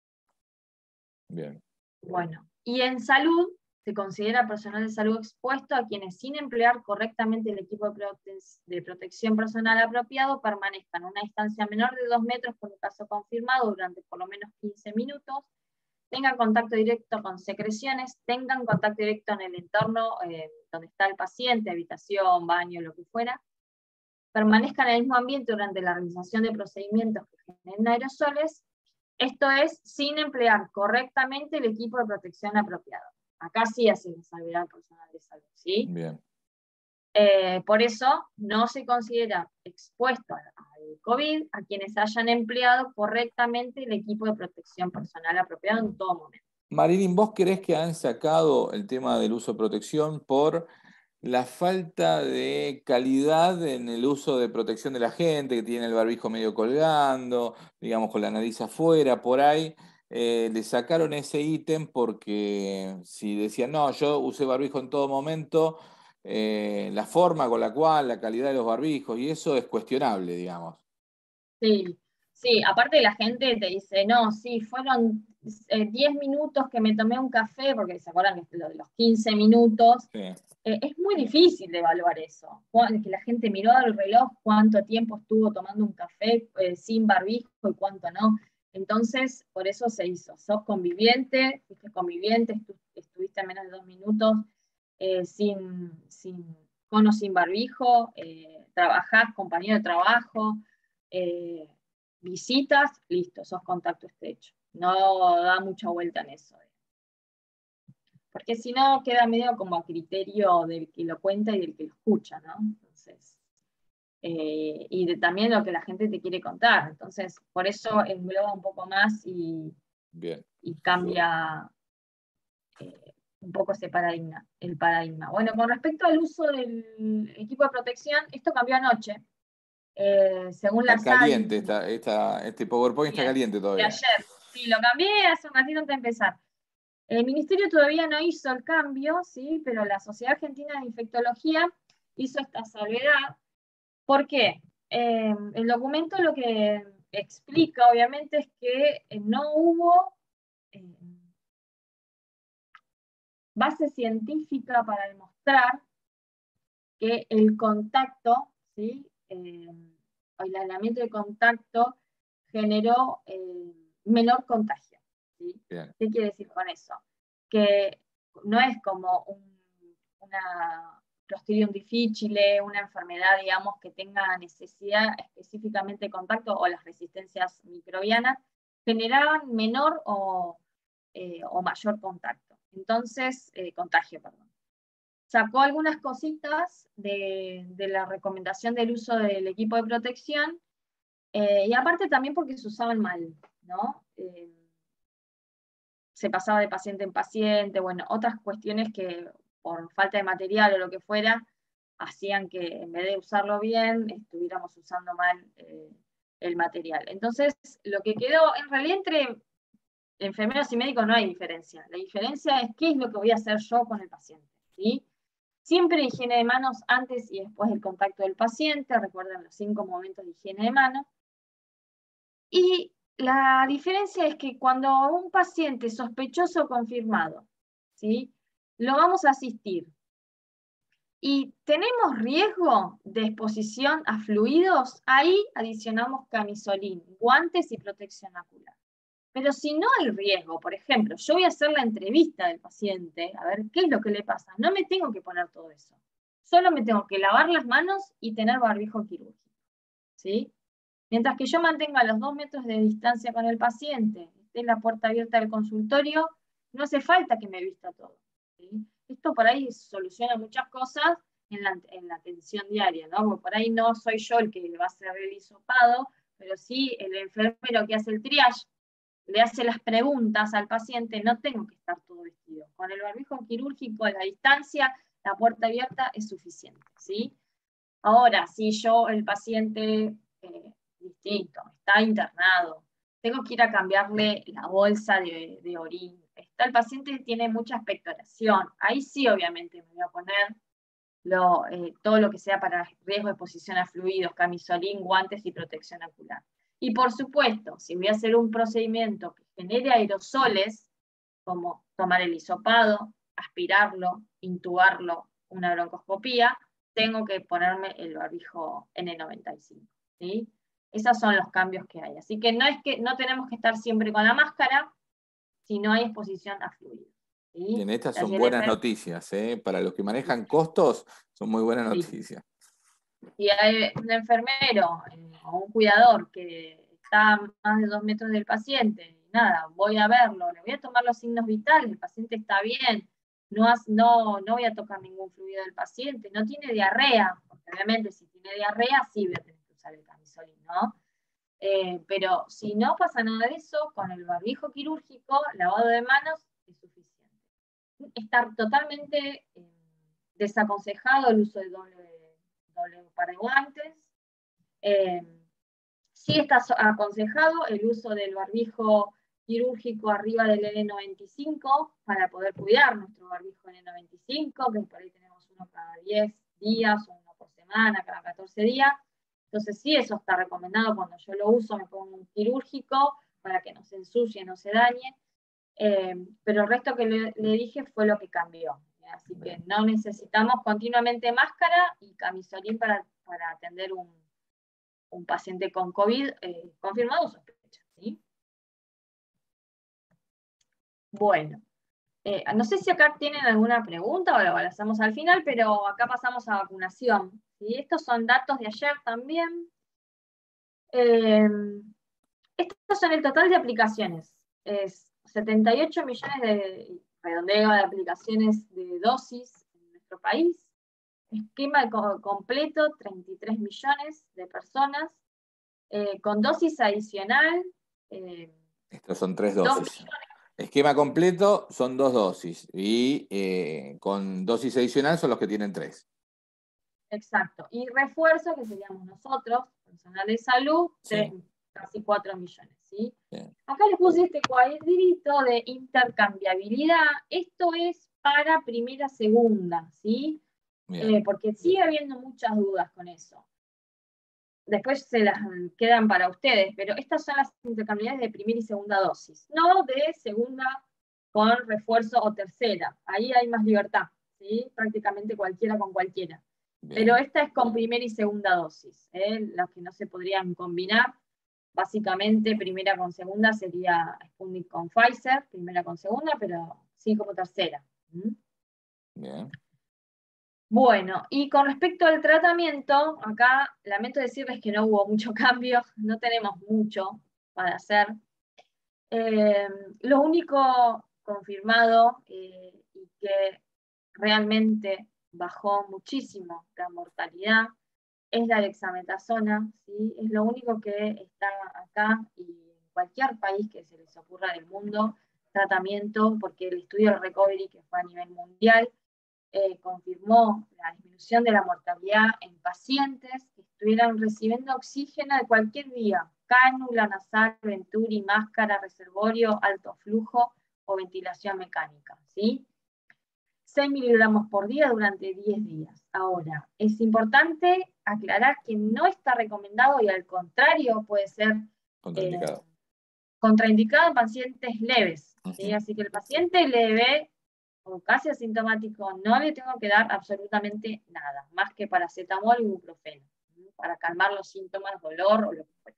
bien. Bueno, y en salud se considera personal de salud expuesto a quienes, sin emplear correctamente el equipo de, prote de protección personal apropiado, permanezcan a una distancia menor de dos metros con un caso confirmado durante por lo menos quince minutos, tengan contacto directo con secreciones, tengan contacto directo en el entorno eh, donde está el paciente, habitación, baño, lo que fuera, permanezcan en el mismo ambiente durante la realización de procedimientos que generen aerosoles, esto es, sin emplear correctamente el equipo de protección apropiado. Acá sí hace la salvedad personal de salud, ¿sí? Bien. Eh, por eso no se considera expuesto al COVID a quienes hayan empleado correctamente el equipo de protección personal apropiado en todo momento. Marilyn, ¿vos creés que han sacado el tema del uso de protección por la falta de calidad en el uso de protección de la gente, que tiene el barbijo medio colgando, digamos con la nariz afuera, por ahí? Eh, le sacaron ese ítem porque si decían, no, yo usé barbijo en todo momento, eh, la forma con la cual, la calidad de los barbijos, y eso es cuestionable, digamos. Sí, sí, aparte la gente te dice, no, sí, fueron eh, diez minutos que me tomé un café, porque se acuerdan que lo de los quince minutos, Sí. eh, es muy difícil de evaluar eso, que la gente miró el reloj, cuánto tiempo estuvo tomando un café eh, sin barbijo y cuánto no. Entonces, por eso se hizo. Sos conviviente, fuiste conviviente, estu estuviste menos de dos minutos eh, sin, sin, con o sin barbijo, eh, trabajás, compañero de trabajo, eh, visitas, listo, sos contacto estrecho. No da mucha vuelta en eso. Porque si no, queda medio como a criterio del que lo cuenta y del que lo escucha, ¿no? Entonces, eh, y de, también lo que la gente te quiere contar. Entonces, por eso engloba un poco más y, Bien. y cambia eh, un poco ese paradigma, el paradigma. Bueno, con respecto al uso del equipo de protección, esto cambió anoche. Eh, según la Está S A I, caliente, está, está, este PowerPoint está bien, caliente de todavía. ayer. Sí, lo cambié hace un ratito antes de empezar. El ministerio todavía no hizo el cambio, ¿sí? Pero la Sociedad Argentina de Infectología hizo esta salvedad. ¿Por qué? Eh, el documento lo que explica, obviamente, es que eh, no hubo eh, base científica para demostrar que el contacto, ¿sí? Eh, el aislamiento de contacto generó eh, menor contagio. ¿Sí? ¿Qué quiere decir con eso? Que no es como un, una Clostridium difficile, una enfermedad, digamos, que tenga necesidad específicamente de contacto, o las resistencias microbianas generaban menor o, eh, o mayor contacto. Entonces, eh, contagio, perdón. Sacó algunas cositas de, de la recomendación del uso del equipo de protección, eh, y aparte también porque se usaban mal, ¿no? Eh, se pasaba de paciente en paciente, bueno, otras cuestiones que por falta de material o lo que fuera, hacían que en vez de usarlo bien, estuviéramos usando mal eh, el material. Entonces, lo que quedó, en realidad entre enfermeros y médicos no hay diferencia. La diferencia es qué es lo que voy a hacer yo con el paciente, ¿sí? Siempre higiene de manos antes y después del contacto del paciente, recuerden los cinco momentos de higiene de manos. Y la diferencia es que cuando un paciente sospechoso o confirmado, ¿sí? Lo vamos a asistir y tenemos riesgo de exposición a fluidos, ahí adicionamos camisolín, guantes y protección ocular. Pero si no hay riesgo, por ejemplo, yo voy a hacer la entrevista del paciente, a ver qué es lo que le pasa, no me tengo que poner todo eso. Solo me tengo que lavar las manos y tener barbijo quirúrgico, ¿sí? Mientras que yo mantenga los dos metros de distancia con el paciente, esté en la puerta abierta del consultorio, no hace falta que me vista todo, ¿sí? Esto por ahí soluciona muchas cosas en la, en la atención diaria, ¿no? Porque por ahí no soy yo el que va a hacer el hisopado, pero sí el enfermero que hace el triage, le hace las preguntas al paciente, no tengo que estar todo vestido. Con el barbijo quirúrgico a la distancia, la puerta abierta es suficiente, ¿sí? Ahora, si yo, el paciente, eh, distinto, está internado, tengo que ir a cambiarle la bolsa de, de orina, está, el paciente tiene mucha expectoración, ahí sí obviamente me voy a poner lo, eh, todo lo que sea para riesgo de exposición a fluidos, camisolín, guantes y protección ocular. Y por supuesto, si voy a hacer un procedimiento que genere aerosoles, como tomar el hisopado, aspirarlo, intubarlo, una broncoscopía, tengo que ponerme el barbijo N noventa y cinco, ¿sí? Esos son los cambios que hay. Así que no es que no tenemos que estar siempre con la máscara, si no hay exposición a fluidos, ¿sí? Bien, estas La son buenas G L P noticias, ¿eh? Para los que manejan costos, son muy buenas sí. noticias. si hay un enfermero eh, o un cuidador que está a más de dos metros del paciente, nada, voy a verlo, le voy a tomar los signos vitales, el paciente está bien, no, has, no, no voy a tocar ningún fluido del paciente, no tiene diarrea, porque obviamente si tiene diarrea sí voy a tener que usar el camisolín, ¿no? Eh, pero si no pasa nada de eso, con el barbijo quirúrgico, lavado de manos, es suficiente. Está totalmente eh, desaconsejado el uso de doble, doble par de guantes. Eh, sí está aconsejado el uso del barbijo quirúrgico arriba del N noventa y cinco para poder cuidar nuestro barbijo N noventa y cinco, que por ahí tenemos uno cada diez días o uno por semana, cada catorce días. Entonces sí, eso está recomendado. Cuando yo lo uso me pongo un quirúrgico para que no se ensucie, no se dañe. Eh, pero el resto que le, le dije fue lo que cambió. Así que no necesitamos continuamente máscara y camisolín para, para atender un, un paciente con COVID eh, confirmado o sospecha, ¿sí? Bueno, eh, no sé si acá tienen alguna pregunta o lo hacemos al final, pero acá pasamos a vacunación, ¿sí? Estos son datos de ayer también. Eh, estos son el total de aplicaciones. Es setenta y ocho millones de, redondeo, de aplicaciones de dosis en nuestro país. Esquema co completo, treinta y tres millones de personas. Eh, con dosis adicional. Eh, Estos son tres dosis. Esquema completo son dos dosis. Y eh, con dosis adicional son los que tienen tres. Exacto. Y refuerzo, que seríamos nosotros, personal de salud, Sí. tres, casi cuatro millones. ¿Sí? Sí. Acá les puse este cuadrito de intercambiabilidad. Esto es para primera, segunda, ¿sí? Eh, porque sigue habiendo muchas dudas con eso. Después se las quedan para ustedes, pero estas son las intercambiabilidades de primera y segunda dosis, no de segunda con refuerzo o tercera. Ahí hay más libertad, ¿sí? Prácticamente cualquiera con cualquiera. Bien. Pero esta es con primera y segunda dosis, ¿eh? Las que no se podrían combinar. Básicamente, primera con segunda sería Sputnik con Pfizer, primera con segunda, pero sí como tercera. ¿Mm? Bien. Bueno, y con respecto al tratamiento, acá lamento decirles que no hubo mucho cambio, no tenemos mucho para hacer. Eh, lo único confirmado eh, y que realmente bajó muchísimo la mortalidad es la dexametasona, ¿sí? Es lo único que está acá y en cualquier país que se les ocurra del mundo, tratamiento, porque el estudio del recovery que fue a nivel mundial eh, confirmó la disminución de la mortalidad en pacientes que estuvieran recibiendo oxígeno de cualquier vía, cánula nasal, venturi, máscara, reservorio, alto flujo o ventilación mecánica, ¿sí? seis miligramos por día durante diez días. Ahora, es importante aclarar que no está recomendado y al contrario puede ser contraindicado, eh, contraindicado en pacientes leves. ¿Sí? Uh-huh. Así que el paciente leve o casi asintomático no le tengo que dar absolutamente nada, más que paracetamol y ibuprofeno, ¿sí? Para calmar los síntomas, dolor o lo que fuera.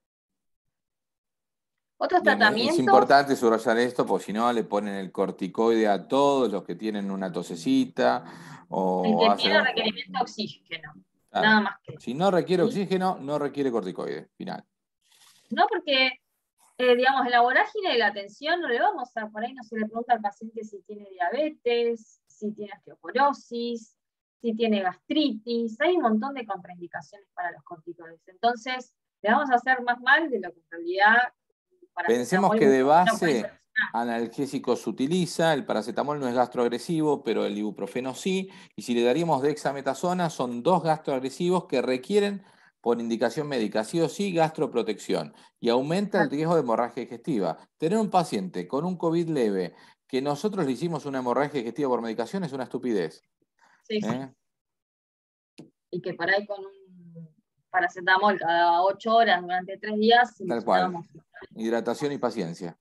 Otros Bien, tratamientos. Es importante subrayar esto, porque si no le ponen el corticoide a todos los que tienen una tosecita. O el que hacen tiene un... requerimiento de oxígeno, claro. nada más que eso. Si no requiere ¿Sí? oxígeno, no requiere corticoide, final. No, porque, eh, digamos, en la vorágine de la atención no le vamos a, por ahí no se le pregunta al paciente si tiene diabetes, si tiene osteoporosis, si tiene gastritis, hay un montón de contraindicaciones para los corticoides. Entonces, le vamos a hacer más mal de lo que en realidad... Pensemos que de base analgésico se utiliza, el paracetamol no es gastroagresivo, pero el ibuprofeno sí, y si le daríamos dexametasona son dos gastroagresivos que requieren por indicación médica sí o sí gastroprotección y aumenta el riesgo de hemorragia digestiva. Tener un paciente con un COVID leve que nosotros le hicimos una hemorragia digestiva por medicación es una estupidez. Sí, ¿Eh? sí. Y que por ahí con un paracetamol cada ocho horas durante tres días... Tal cual. Hidratación y paciencia.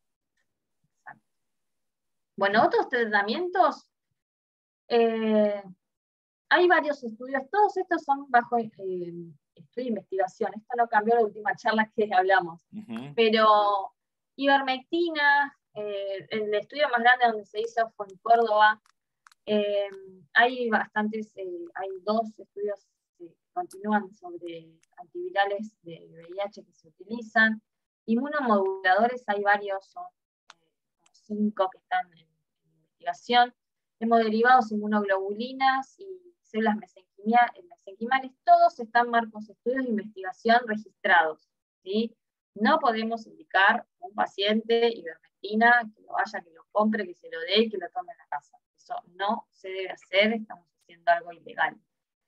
Bueno, otros tratamientos, eh, hay varios estudios, todos estos son bajo eh, estudio de investigación, esto no cambió la última charla que hablamos, uh-huh. Pero ivermectina, eh, el estudio más grande donde se hizo fue en Córdoba, eh, hay bastantes, eh, hay dos estudios eh, continúan sobre antivirales de V I H que se utilizan. Inmunomoduladores hay varios, son eh, cinco que están en, en investigación. Hemoderivados, inmunoglobulinas y células mesenquimales, todos están marcos estudios de investigación registrados, ¿sí? No podemos indicar a un paciente ivermectina que lo vaya, que lo compre, que se lo dé y que lo tome en la casa. Eso no se debe hacer, estamos haciendo algo ilegal.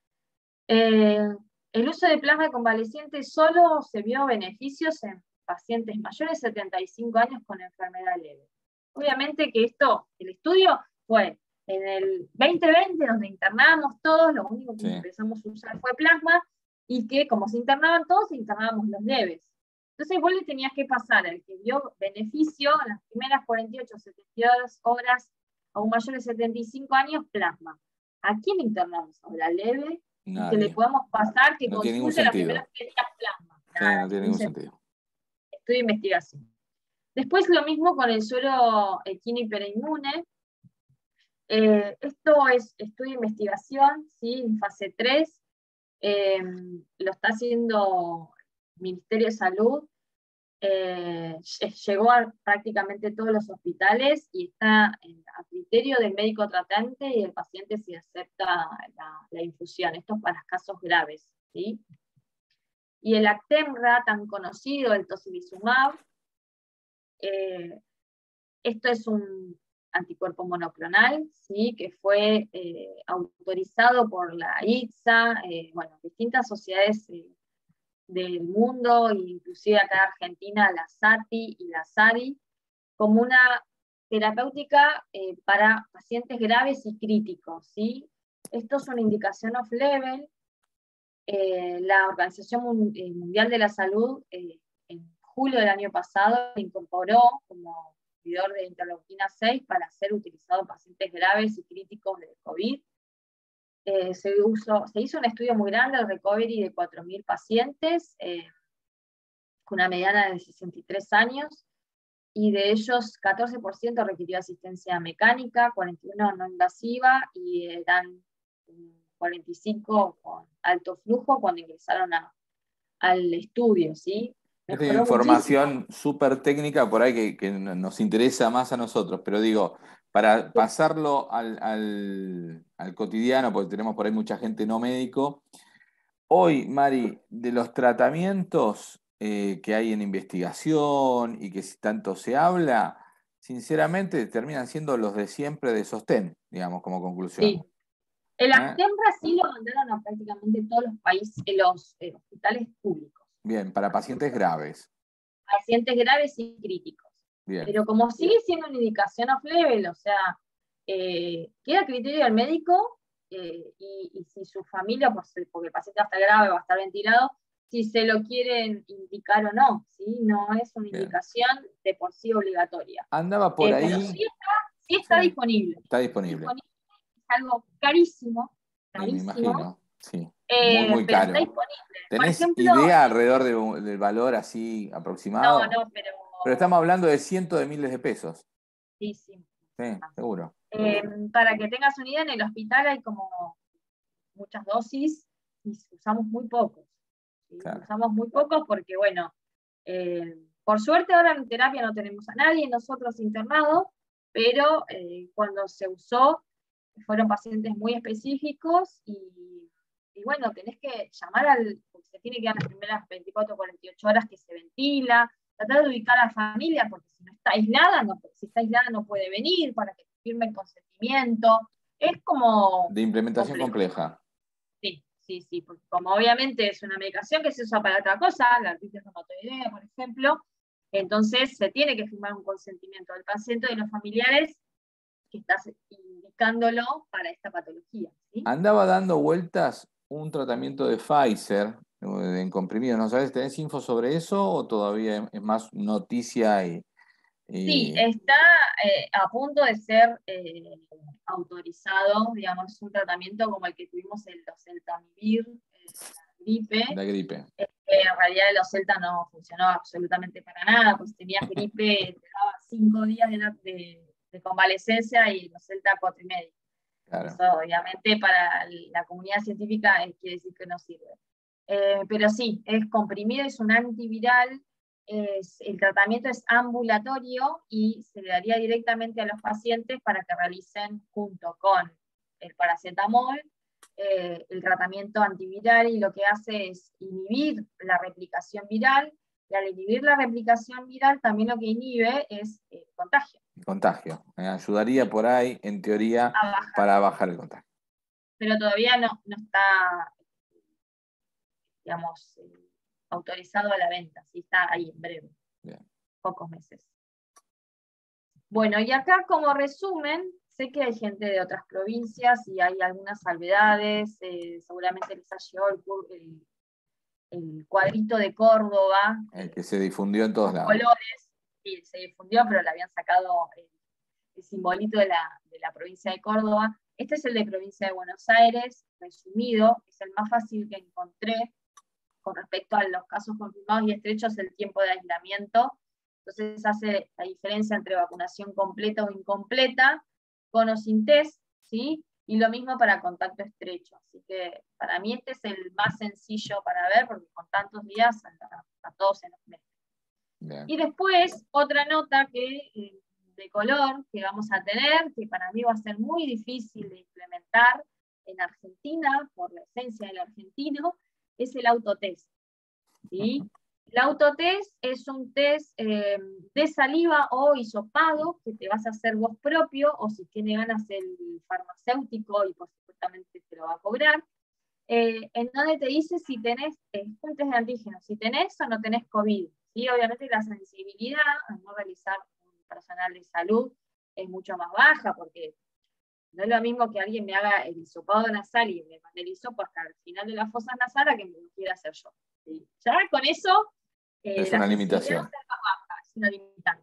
Eh, el uso de plasma convaleciente solo se vio beneficios en pacientes mayores de setenta y cinco años con enfermedad leve. Obviamente que esto, el estudio fue en el veinte veinte, donde internamos todos, lo único que sí. empezamos a usar fue plasma, y que como se internaban todos, internábamos los leves. Entonces vos le tenías que pasar al que vio beneficio en las primeras cuarenta y ocho a setenta y dos horas a un mayor de setenta y cinco años, plasma. ¿A quién internamos ahora? ¿Leve? Y que le podamos pasar que no consulte las primeras veinte plasma. Nada, sí, no tiene ningún sentido. sentido. Estudio de investigación. Después lo mismo con el suero equino hiperinmune. Eh, esto es estudio de investigación, ¿sí? En fase tres. Eh, lo está haciendo el Ministerio de Salud. Eh, llegó a prácticamente todos los hospitales y está en, a criterio del médico tratante y del paciente si acepta la, la infusión. Esto es para casos graves, ¿sí? Y el Actemra, tan conocido, el tocilizumab, eh, esto es un anticuerpo monoclonal, ¿sí? Que fue eh, autorizado por la I C S A, eh, bueno, distintas sociedades eh, del mundo, inclusive acá en Argentina, la SATI y la SARI, como una terapéutica eh, para pacientes graves y críticos, ¿sí? Esto es una indicación off-label. Eh, la Organización Mundial de la Salud, eh, en julio del año pasado, incorporó como inhibidor de interleuquina seis para ser utilizado en pacientes graves y críticos de COVID. Eh, se, usó, se hizo un estudio muy grande, el recovery, de cuatro mil pacientes, eh, con una mediana de sesenta y tres años, y de ellos catorce por ciento requirió asistencia mecánica, cuarenta y uno por ciento no invasiva, y eran cuarenta y cinco por ciento con alto flujo cuando ingresaron a, al estudio, ¿sí? Esta es información súper técnica por ahí que, que nos interesa más a nosotros, pero digo, para pasarlo al, al, al cotidiano, porque tenemos por ahí mucha gente no médico, hoy, Mari, de los tratamientos eh, que hay en investigación y que tanto se habla, sinceramente terminan siendo los de siempre de sostén, digamos, como conclusión. Sí. El Actemra sí lo mandaron a prácticamente todos los países, los eh, hospitales públicos. Bien, para pacientes graves. Pacientes graves y críticos. Bien. Pero como sigue siendo una indicación off-label, o sea, eh, queda a criterio del médico, eh, y, y si su familia, porque el paciente va a estar grave, va a estar ventilado, si se lo quieren indicar o no, ¿sí? No es una Bien. indicación de por sí obligatoria. Andaba por eh, ahí. Pero sí está, sí está sí. disponible. Está disponible. disponible. Es algo carísimo, carísimo. Sí, me imagino, sí. Eh, muy, muy pero caro. está disponible. ¿Tenés por ejemplo, idea alrededor de, del valor así aproximado? No, no, pero... Pero estamos hablando de cientos de miles de pesos. Sí, sí. Sí, seguro. Eh, para que tengas una idea, en el hospital hay como muchas dosis y usamos muy pocos. ¿Sí? Claro. Usamos muy pocos porque, bueno, eh, por suerte ahora en terapia no tenemos a nadie, nosotros internados, pero eh, cuando se usó fueron pacientes muy específicos y, y bueno, tenés que llamar al, porque se tiene que dar las primeras veinticuatro a cuarenta y ocho horas que se ventila, tratar de ubicar a la familia, porque si no está aislada, no, si está aislada no puede venir, para que firme el consentimiento. Es como... De implementación complejo. compleja. Sí, sí, sí, porque como obviamente es una medicación que se usa para otra cosa, la artritis reumatoidea, por ejemplo, entonces se tiene que firmar un consentimiento del paciente y de los familiares que estás indicándolo para esta patología. ¿Sí? Andaba dando vueltas un tratamiento de Pfizer, en comprimido, ¿no sabes? ¿Tenés info sobre eso o todavía es más noticia? Y, y... Sí, está eh, a punto de ser eh, autorizado, digamos, es un tratamiento como el que tuvimos en los Celtamivir, eh, la gripe. La gripe. Eh, en realidad el Oselta no funcionó absolutamente para nada, pues tenías gripe, te daba cinco días de, de, de convalecencia y el Oselta cuatro y medio. Claro. Eso obviamente para la comunidad científica eh, quiere decir que no sirve. Eh, pero sí, es comprimido, es un antiviral, es, el tratamiento es ambulatorio y se le daría directamente a los pacientes para que realicen junto con el paracetamol eh, el tratamiento antiviral, y lo que hace es inhibir la replicación viral, y al inhibir la replicación viral también lo que inhibe es el contagio. Contagio. Eh, ayudaría por ahí, en teoría, A bajar. para bajar el contagio. Pero todavía no, no está, digamos, eh, autorizado a la venta, sí está ahí en breve, Bien. pocos meses. Bueno, y acá como resumen, sé que hay gente de otras provincias y hay algunas salvedades, eh, seguramente les ha llegado el, el, el cuadrito de Córdoba, El que se difundió en todos lados. colores, sí, se difundió, pero le habían sacado el, el simbolito de la, de la provincia de Córdoba. Este es el de provincia de Buenos Aires, resumido, es el más fácil que encontré con respecto a los casos confirmados y estrechos, el tiempo de aislamiento. Entonces hace la diferencia entre vacunación completa o incompleta, con o sin test, ¿sí? Y lo mismo para contacto estrecho. Así que para mí este es el más sencillo para ver, porque con tantos días a, a todos se nos mete. Bien. Y después, otra nota que, eh, de color que vamos a tener, que para mí va a ser muy difícil de implementar en Argentina, por la esencia del argentino, es el autotest, ¿sí? El autotest es un test eh, de saliva o hisopado que te vas a hacer vos propio, o si tiene ganas el farmacéutico, y pues supuestamente te lo va a cobrar, eh, en donde te dice si tenés, es un test de antígenos, si tenés o no tenés COVID. ¿Sí? Obviamente la sensibilidad a no realizar un personal de salud es mucho más baja, porque no es lo mismo que alguien me haga el hisopado nasal y me mande el hisopo hasta el final de la fosa nasal a que me lo quiera hacer yo. ¿Sí? Ya con eso, eh, Es la una sensibilidad limitación. va a ser más baja, es una limitante.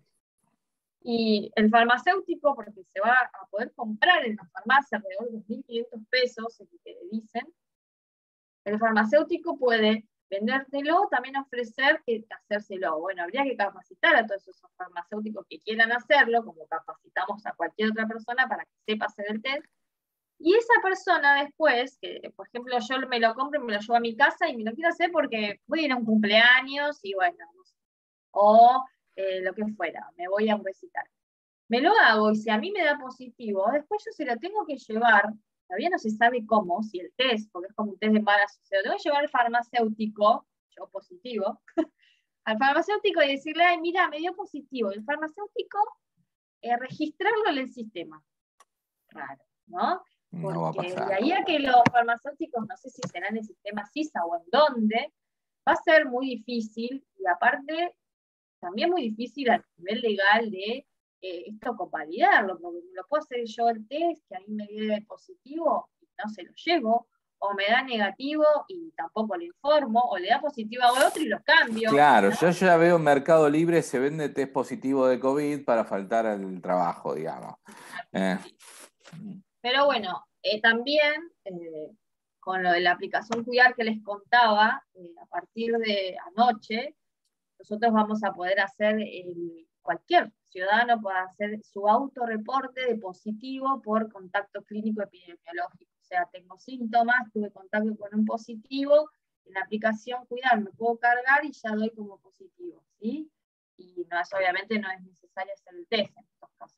Y el farmacéutico, porque se va a poder comprar en la farmacia alrededor de dos mil quinientos pesos, es lo que le dicen, el farmacéutico puede vendértelo, también ofrecer que hacérselo. Bueno, habría que capacitar a todos esos farmacéuticos que quieran hacerlo, como capacitamos a cualquier otra persona para que sepa hacer el test. Y esa persona después, que por ejemplo yo me lo compro y me lo llevo a mi casa y me lo quiero hacer porque voy a ir a un cumpleaños y bueno, no sé, o eh, lo que fuera, me voy a un recital. Me lo hago y si a mí me da positivo, después yo se lo tengo que llevar, todavía no se sabe cómo, si el test, porque es como un test de embarazo, se lo tengo que llevar al farmacéutico, yo positivo, al farmacéutico y decirle, ay, mira, me dio positivo. El farmacéutico, eh, registrarlo en el sistema. Raro, ¿no? No va a Porque pasar. de ahí a que los farmacéuticos, no sé si será en el sistema CISA o en dónde, va a ser muy difícil, y aparte, también muy difícil a nivel legal de eh, esto convalidarlo, porque me lo puedo hacer yo el test, que a mí me dé positivo y no se lo llevo, o me da negativo y tampoco le informo, o le da positivo a otro y lo cambio. Claro, ¿no? yo ya veo en Mercado Libre se vende test positivo de COVID para faltar al trabajo, digamos. Eh. Pero bueno, eh, también eh, con lo de la aplicación Cuidar que les contaba, eh, a partir de anoche, nosotros vamos a poder hacer, el, cualquier ciudadano puede hacer su autorreporte de positivo por contacto clínico epidemiológico. O sea, tengo síntomas, tuve contacto con un positivo, en la aplicación Cuidar me puedo cargar y ya doy como positivo, ¿sí? Y no es, obviamente no es necesario hacer el test en estos casos.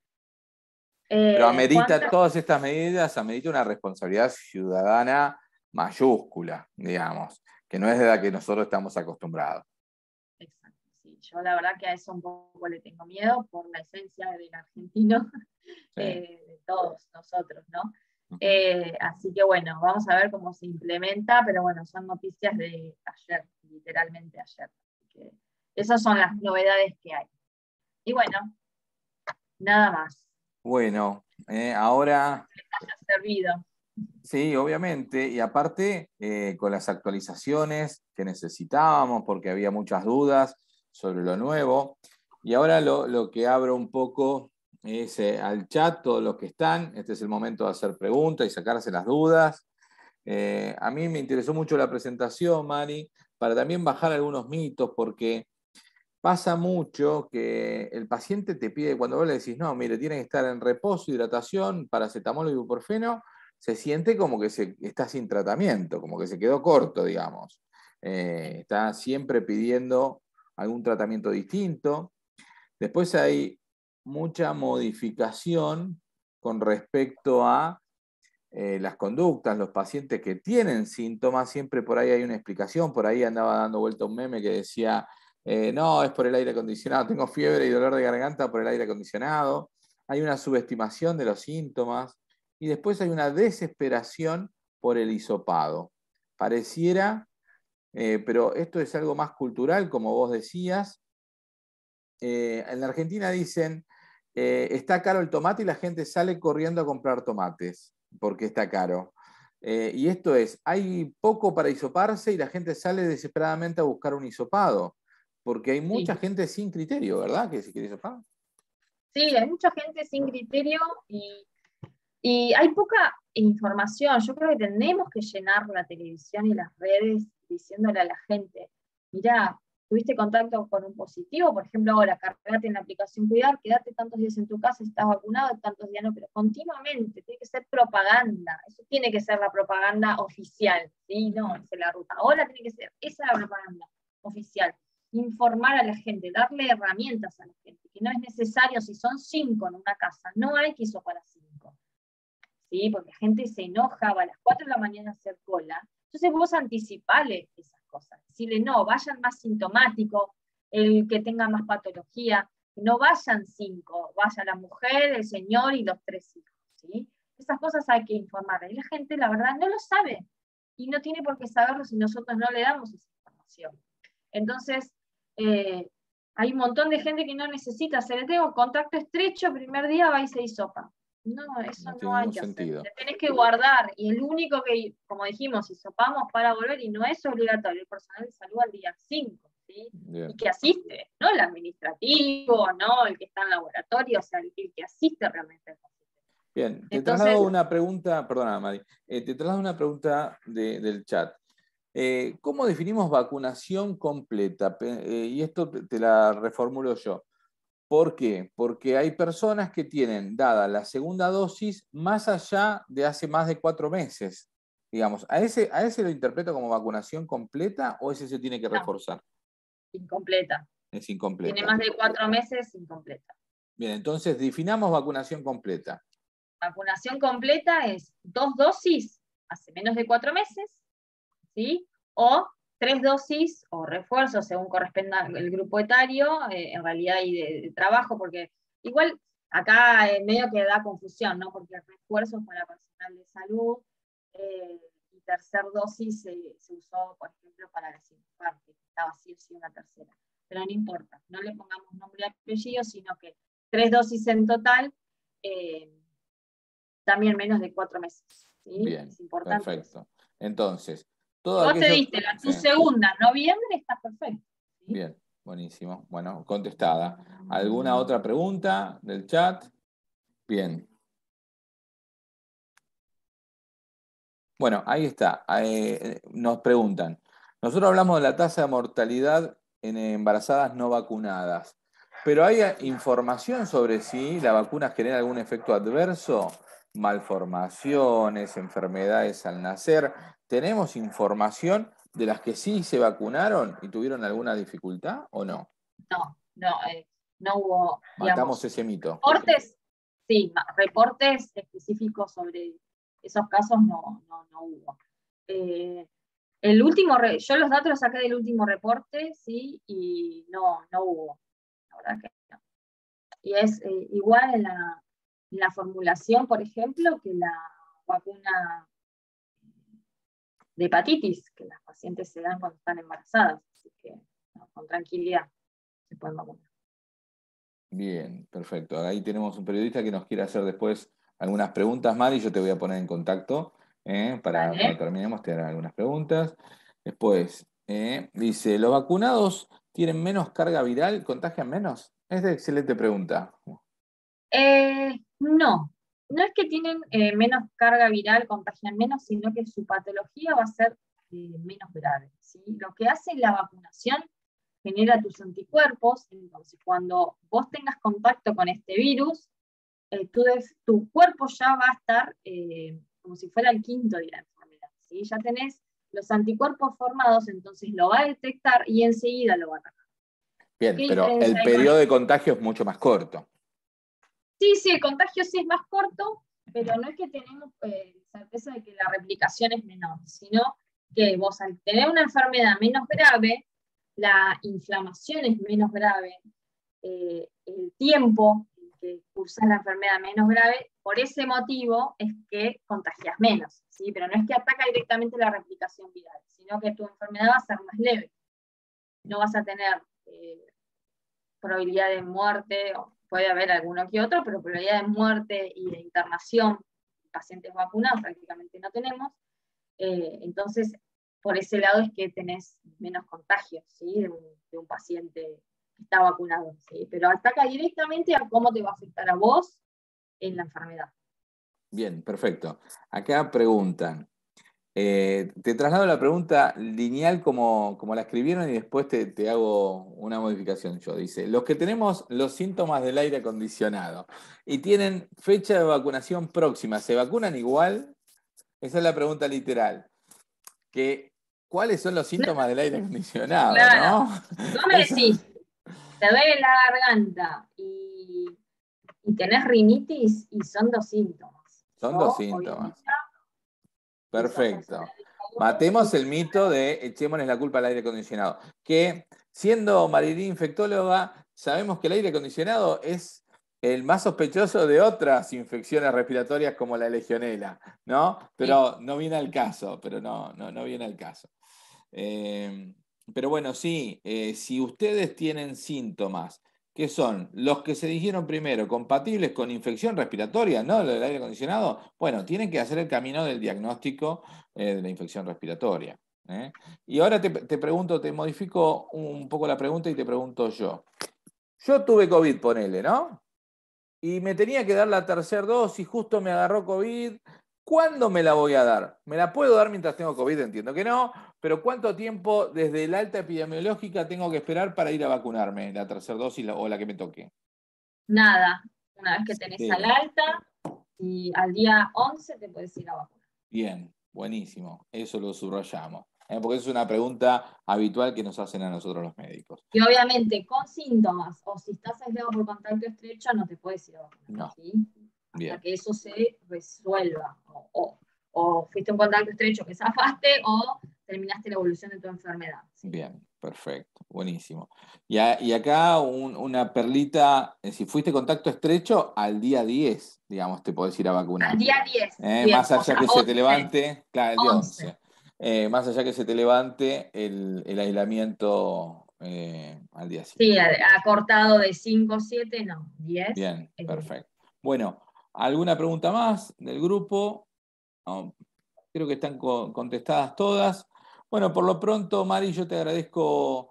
Pero Eh, amerita ¿cuántas? todas estas medidas, amerita una responsabilidad ciudadana mayúscula, digamos, que no es de la que nosotros estamos acostumbrados. Exacto, sí. Yo la verdad que a eso un poco le tengo miedo por la esencia del argentino, Sí. eh, de todos nosotros, ¿no? Uh-huh. Eh, así que bueno, vamos a ver cómo se implementa, pero bueno, son noticias de ayer, literalmente ayer. Así que esas son las novedades que hay. Y bueno, nada más. Bueno, eh, ahora... Les haya servido. Sí, obviamente, y aparte eh, con las actualizaciones que necesitábamos, porque había muchas dudas sobre lo nuevo, y ahora lo, lo que abro un poco es eh, al chat, todos los que están, este es el momento de hacer preguntas y sacarse las dudas. Eh, a mí me interesó mucho la presentación, Mari, para también bajar algunos mitos, porque pasa mucho que el paciente te pide, cuando vos le decís, no, mire, tiene que estar en reposo, hidratación, paracetamol o ibuprofeno, se siente como que se, está sin tratamiento, como que se quedó corto, digamos. Eh, está siempre pidiendo algún tratamiento distinto. Después hay mucha modificación con respecto a eh, las conductas, los pacientes que tienen síntomas, siempre por ahí hay una explicación, por ahí andaba dando vuelta un meme que decía, eh, no, es por el aire acondicionado, tengo fiebre y dolor de garganta por el aire acondicionado. Hay una subestimación de los síntomas y después hay una desesperación por el hisopado. Pareciera, eh, pero esto es algo más cultural, como vos decías. Eh, en la Argentina dicen, eh, está caro el tomate y la gente sale corriendo a comprar tomates porque está caro. Eh, y esto es, hay poco para hisoparse y la gente sale desesperadamente a buscar un hisopado, porque hay mucha Sí. gente sin criterio, ¿verdad? Que se quiere hisopar. Sí, hay mucha gente sin criterio y, y hay poca información. Yo creo que tenemos que llenar la televisión y las redes diciéndole a la gente, mirá, tuviste contacto con un positivo, por ejemplo, ahora cargate en la aplicación Cuidar, quédate tantos días en tu casa, estás vacunado, tantos días no, pero continuamente, tiene que ser propaganda, eso tiene que ser la propaganda oficial, ¿sí? No, esa es la ruta. Ahora tiene que ser, esa es la propaganda oficial. Informar a la gente, darle herramientas a la gente, que no es necesario, si son cinco en una casa, no hay que hizo para cinco, ¿sí? Porque la gente se enoja, va a las cuatro de la mañana a hacer cola, entonces vos anticipale esas cosas, decirle no, vayan más sintomáticos, el que tenga más patología, no vayan cinco, vaya la mujer, el señor y los tres hijos, ¿sí? Esas cosas hay que informar, y la gente la verdad no lo sabe, y no tiene por qué saberlo si nosotros no le damos esa información. Entonces, eh, hay un montón de gente que no necesita, se le tengo contacto estrecho, primer día va y se hisopa. No, eso No no tiene hay ningún que hacer. sentido. Te tenés que guardar. Y el único que, como dijimos, hisopamos para volver, y no es obligatorio, el personal de salud al día cinco, ¿sí? Bien. Y que asiste, no el administrativo, no el que está en laboratorio, o sea, el, el que asiste realmente al paciente. Bien, te Entonces, traslado una pregunta, perdona, Mari, eh, te traslado una pregunta de, del chat. Eh, ¿Cómo definimos vacunación completa? Pe- eh, y esto te te la reformulo yo. ¿Por qué? Porque hay personas que tienen dada la segunda dosis más allá de hace más de cuatro meses. Digamos, ¿a ese, a ese lo interpreto como vacunación completa o ese se tiene que no, reforzar? incompleta. Es Tiene incompleta. más de cuatro meses, incompleta. Bien, entonces definamos vacunación completa. Vacunación completa es dos dosis hace menos de cuatro meses, ¿sí? O tres dosis o refuerzos según corresponda el grupo etario, eh, en realidad y de, de trabajo, porque igual acá en medio que da confusión, ¿no? Porque refuerzos para personal de salud eh, y tercer dosis se, se usó, por ejemplo, para la Sinopharm, que estaba así o sí una tercera. Pero no importa, no le pongamos nombre y apellido, sino que tres dosis en total, eh, también menos de cuatro meses, ¿sí? Bien, Es importante eso. perfecto. Entonces, Si todo vos te aquello... diste la, tu Sí, segunda en noviembre, está perfecto, ¿sí? bien, buenísimo. Bueno, contestada. ¿Alguna otra pregunta del chat? Bien. Bueno, ahí está. Eh, nos preguntan. Nosotros hablamos de la tasa de mortalidad en embarazadas no vacunadas, pero ¿hay información sobre si la vacuna genera algún efecto adverso? Malformaciones, enfermedades al nacer. ¿Tenemos información de las que sí se vacunaron y tuvieron alguna dificultad o no? No, no, eh, no hubo, Matamos digamos, ese mito. reportes, sí, ma- reportes específicos sobre esos casos no, no, no hubo. Eh, el último, re- yo los datos los saqué del último reporte, sí, y no, no hubo, la verdad que no. Y es eh, igual en la, en la formulación, por ejemplo, que la vacuna de hepatitis, que las pacientes se dan cuando están embarazadas, así que no, con tranquilidad se pueden vacunar. Bien, perfecto. Ahí tenemos un periodista que nos quiere hacer después algunas preguntas, Mari. Yo te voy a poner en contacto eh, para ¿Vale? cuando terminemos te harán algunas preguntas. Después, eh, dice, ¿los vacunados tienen menos carga viral? ¿Contagian menos? Es de excelente pregunta. Eh, no, no es que tienen eh, menos carga viral, contagian menos, sino que su patología va a ser eh, menos grave, ¿sí? Lo que hace la vacunación genera tus anticuerpos. Entonces, cuando vos tengas contacto con este virus, eh, tu, tu cuerpo ya va a estar eh, como si fuera el quinto día de enfermedad, ¿sí? Ya tenés los anticuerpos formados, entonces lo va a detectar y enseguida lo va a atacar. Bien, ¿Qué pero diferencia el hay con periodo de esto? contagio es mucho más corto. Sí, sí, el contagio sí es más corto, pero no es que tenemos eh, certeza de que la replicación es menor, sino que vos al tener una enfermedad menos grave, la inflamación es menos grave, eh, el tiempo en que cursas la enfermedad menos grave, por ese motivo es que contagias menos, ¿sí? Pero no es que ataca directamente la replicación viral, sino que tu enfermedad va a ser más leve. No vas a tener eh, probabilidad de muerte, o puede haber alguno que otro, pero probabilidad de muerte y de internación, pacientes vacunados prácticamente no tenemos. Eh, entonces, por ese lado es que tenés menos contagios, ¿sí? de, un, de un paciente que está vacunado, ¿sí? Pero ataca directamente a cómo te va a afectar a vos en la enfermedad. Bien, perfecto. Acá preguntan. Eh, te traslado la pregunta lineal como, como la escribieron y después te, te hago una modificación yo. Dice, los que tenemos los síntomas del aire acondicionado y tienen fecha de vacunación próxima, ¿se vacunan igual? Esa es la pregunta literal. Que, ¿cuáles son los síntomas del aire acondicionado, Claro, no? si vos me Eso, decís, te duele la garganta y, y tenés rinitis, y son dos síntomas. son dos Yo, hoy en síntomas. día, si sos Perfecto. personal de salud, Matemos el mito uso. de echémonos la culpa al aire acondicionado. Que siendo Marilyn infectóloga, sabemos que el aire acondicionado es el más sospechoso de otras infecciones respiratorias como la legionela, ¿no? Sí. Pero no viene al caso, pero no, no, no viene al caso. Eh, pero bueno, sí, eh, si ustedes tienen síntomas que son los que se dijeron primero, compatibles con infección respiratoria, ¿no? Lo del aire acondicionado, bueno, tienen que hacer el camino del diagnóstico eh, de la infección respiratoria. ¿eh? Y ahora te, te pregunto, te modifico un poco la pregunta y te pregunto yo. Yo tuve COVID, ponele, ¿no? Y me tenía que dar la tercera dosis, justo me agarró COVID. ¿Cuándo me la voy a dar? ¿Me la puedo dar mientras tengo COVID? Entiendo que no, pero ¿cuánto tiempo desde el alta epidemiológica tengo que esperar para ir a vacunarme, la tercera dosis la- o la que me toque? Nada, una vez que tenés al Cero. alta, y al día once te puedes ir a vacunar. Bien, buenísimo. Eso lo subrayamos. ¿eh? Porque es una pregunta habitual que nos hacen a nosotros los médicos. Y obviamente con síntomas, o si estás aislado por contacto estrecho, no te puedes ir a vacunar, No, ¿sí? Hasta bien. que eso se resuelva. O, o, o fuiste un contacto estrecho que zafaste, o terminaste la evolución de tu enfermedad, ¿sí? Bien, perfecto, buenísimo. Y, a- y acá un- una perlita, eh, si fuiste contacto estrecho, al día diez, digamos, te podés ir a Al vacunar. día diez, Eh, bien, más o allá sea, que se te once, levante, claro, el día once. once. Eh, más allá que se te levante el, el aislamiento eh, al día Sí, siguiente. acortado de cinco o siete, no, diez. Bien, Eh, perfecto. Bueno, ¿alguna pregunta más del grupo? No, creo que están co- contestadas todas. Bueno, por lo pronto, Mari, yo te agradezco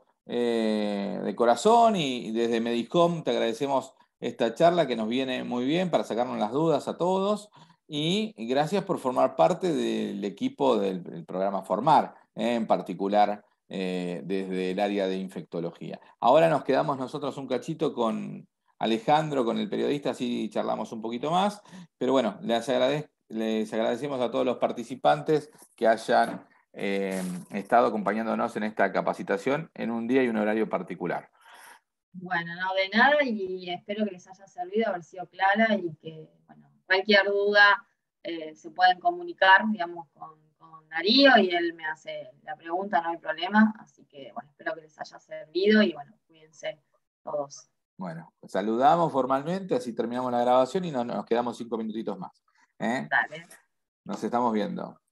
eh, de corazón y, y desde Medicom te agradecemos esta charla que nos viene muy bien para sacarnos las dudas a todos y gracias por formar parte del equipo del, del programa Formar, eh, en particular eh, desde el área de infectología. Ahora nos quedamos nosotros un cachito con Alejandro, con el periodista, así charlamos un poquito más, pero bueno, les agradezco. Les agradecemos a todos los participantes que hayan eh, estado acompañándonos en esta capacitación en un día y un horario particular. Bueno, no de nada, y espero que les haya servido, haber sido clara, y que, bueno, cualquier duda eh, se pueden comunicar, digamos, con, con Darío, y él me hace la pregunta, no hay problema. Así que, bueno, espero que les haya servido y, bueno, cuídense todos. Bueno, saludamos formalmente, así terminamos la grabación y nos, nos quedamos cinco minutitos más. ¿eh? Dale. Nos estamos viendo.